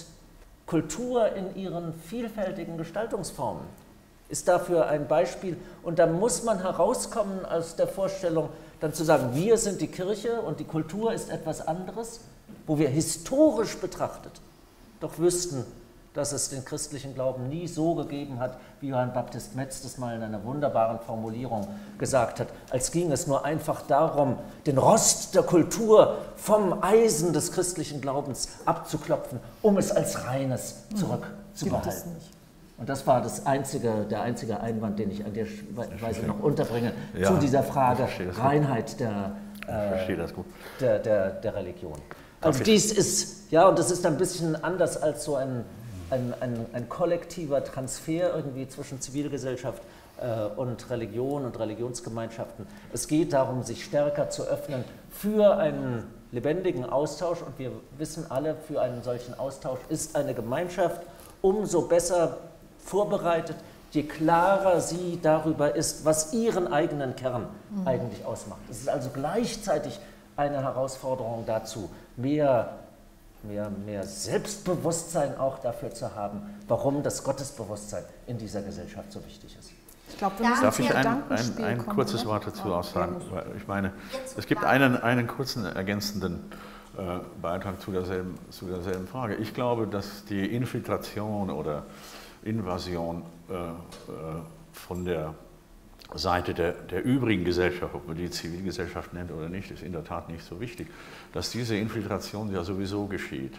Kultur in ihren vielfältigen Gestaltungsformen ist dafür ein Beispiel, und da muss man herauskommen aus der Vorstellung, dann zu sagen, wir sind die Kirche und die Kultur ist etwas anderes, wo wir historisch betrachtet doch wüssten, dass es den christlichen Glauben nie so gegeben hat, wie Johann Baptist Metz das mal in einer wunderbaren Formulierung gesagt hat, als ging es nur einfach darum, den Rost der Kultur vom Eisen des christlichen Glaubens abzuklopfen, um es als reines zurückzubehalten. Und das war das einzige, der einzige Einwand, den ich an der Weise noch unterbringe, ja, zu dieser Frage Reinheit der, äh, der, der, der Religion. Also dies ist, ja, und das ist ein bisschen anders als so ein Ein, ein, ein kollektiver Transfer irgendwie zwischen Zivilgesellschaft äh, und Religion und Religionsgemeinschaften. Es geht darum, sich stärker zu öffnen für einen lebendigen Austausch, und wir wissen alle, für einen solchen Austausch ist eine Gemeinschaft umso besser vorbereitet, je klarer sie darüber ist, was ihren eigenen Kern mhm. eigentlich ausmacht. Es ist also gleichzeitig eine Herausforderung dazu, mehr Mehr, mehr Selbstbewusstsein auch dafür zu haben, warum das Gottesbewusstsein in dieser Gesellschaft so wichtig ist. Ich glaub, Darf ich ein, ein, ein kurzes Wort dazu auch sagen? Ich meine, es gibt einen, einen kurzen ergänzenden äh, Beitrag zu derselben, zu derselben Frage. Ich glaube, dass die Infiltration oder Invasion äh, von der Seite der, der übrigen Gesellschaft, ob man die Zivilgesellschaft nennt oder nicht, ist in der Tat nicht so wichtig, dass diese Infiltration ja sowieso geschieht.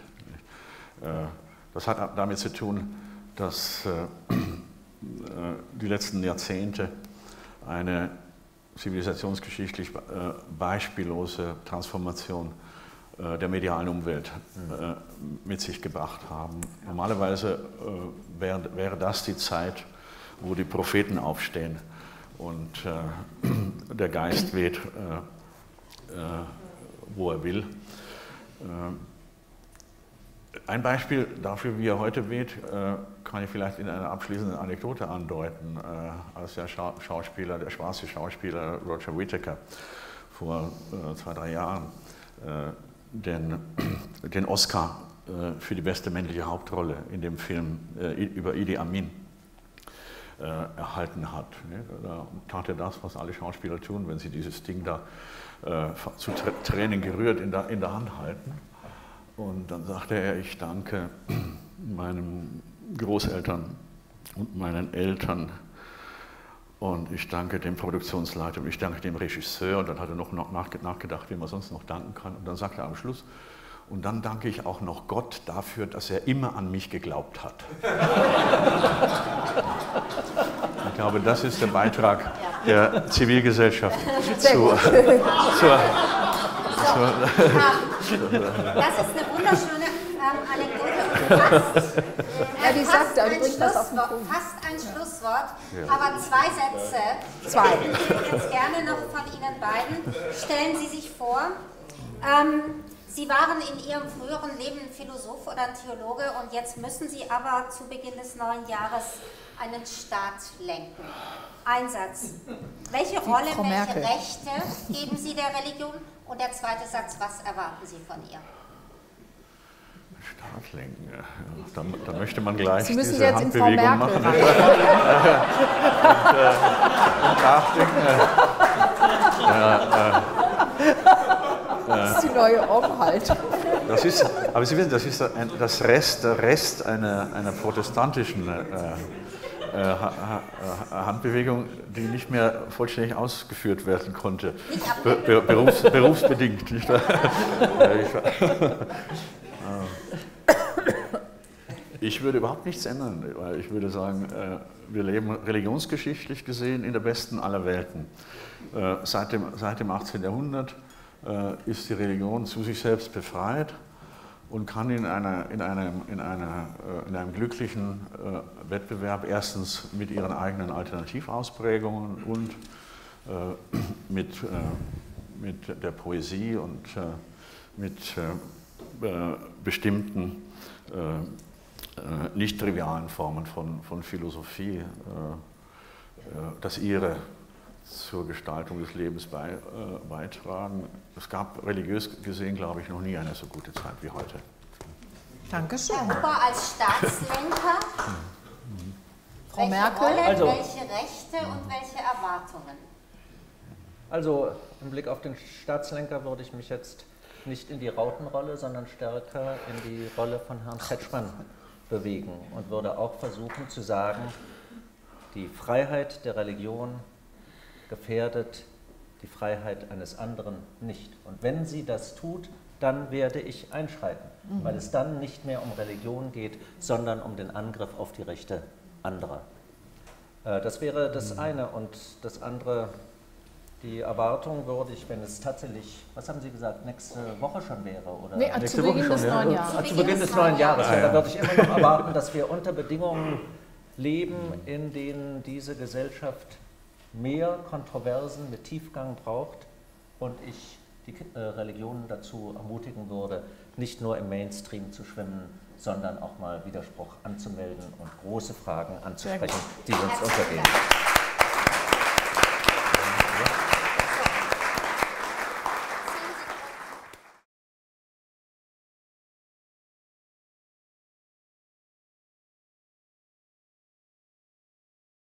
Das hat damit zu tun, dass die letzten Jahrzehnte eine zivilisationsgeschichtlich beispiellose Transformation der medialen Umwelt mit sich gebracht haben. Normalerweise wäre, wäre das die Zeit, wo die Propheten aufstehen und äh, der Geist weht, äh, äh, wo er will. Äh, ein Beispiel dafür, wie er heute weht, äh, kann ich vielleicht in einer abschließenden Anekdote andeuten. Äh, als der Scha Schauspieler, der schwarze Schauspieler Roger Whittaker vor äh, zwei, drei Jahren äh, den, den Oscar äh, für die beste männliche Hauptrolle in dem Film äh, über Idi Amin Äh, erhalten hat. Ne? Da tat er das, was alle Schauspieler tun, wenn sie dieses Ding da äh, zu Tränen gerührt in der, in der Hand halten. Und dann sagte er, ich danke meinen Großeltern und meinen Eltern und ich danke dem Produktionsleiter und ich danke dem Regisseur. Und dann hat er noch nachgedacht, wie man sonst noch danken kann. Und dann sagte er am Schluss, und dann danke ich auch noch Gott dafür, dass er immer an mich geglaubt hat. Ich glaube, das ist der Beitrag der Zivilgesellschaft zu, zur, zur Das ist eine wunderschöne ähm, Anekdote. Fast, äh, ja, die sagt, fast, die bringt das auf den Punkt. Fast ein Schlusswort, ja. Aber zwei Sätze. Zwei. Ich würde jetzt gerne noch von Ihnen beiden. Stellen Sie sich vor, ähm, Sie waren in Ihrem früheren Leben ein Philosoph oder ein Theologe und jetzt müssen Sie aber zu Beginn des neuen Jahres einen Staat lenken. Ein Satz. Welche Rolle, welche Rechte geben Sie der Religion? Und der zweite Satz, was erwarten Sie von ihr? Staat lenken, ja. Da, da möchte man gleich Sie müssen diese jetzt Handbewegung in Frau machen. Merkel und, äh, und nachdenken. Ja, äh, das ist die neue Umhaltung. Das ist, aber Sie wissen, das ist ein, das Rest, der Rest einer, einer protestantischen äh, äh, Handbewegung, die nicht mehr vollständig ausgeführt werden konnte. Be be berufs berufsbedingt. Nicht wahr? Ich würde überhaupt nichts ändern, weil ich würde sagen, wir leben religionsgeschichtlich gesehen in der besten aller Welten. Seit dem, seit dem achtzehnten Jahrhundert ist die Religion zu sich selbst befreit und kann in, einer, in, einem, in, einer, in einem glücklichen Wettbewerb erstens mit ihren eigenen Alternativausprägungen und mit, mit der Poesie und mit bestimmten nicht trivialen Formen von, von Philosophie, das ihre zur Gestaltung des Lebens bei, äh, beitragen. Es gab religiös gesehen, glaube ich, noch nie eine so gute Zeit wie heute. Dankeschön. Herr Huber als Staatslenker. Frau welche Merkel. Rolle, Also, welche Rechte und welche Erwartungen? Also im Blick auf den Staatslenker würde ich mich jetzt nicht in die Rautenrolle, sondern stärker in die Rolle von Herrn Kretschmann bewegen und würde auch versuchen zu sagen, die Freiheit der Religion gefährdet die Freiheit eines anderen nicht. Und wenn sie das tut, dann werde ich einschreiten, mhm. weil es dann nicht mehr um Religion geht, sondern um den Angriff auf die Rechte anderer. Äh, das wäre das mhm. eine. Und das andere, die Erwartung würde ich, wenn es tatsächlich, was haben Sie gesagt, nächste Woche schon wäre? Oder? Nee, nächste zu Beginn Woche des schon, neuen ja. Jahres. Zu, zu Beginn des neuen Jahres. Ja, ja. Da würde ich immer noch erwarten, dass wir unter Bedingungen leben, in denen diese Gesellschaft mehr Kontroversen mit Tiefgang braucht und ich die äh, Religionen dazu ermutigen würde, nicht nur im Mainstream zu schwimmen, sondern auch mal Widerspruch anzumelden und große Fragen anzusprechen, die uns untergehen.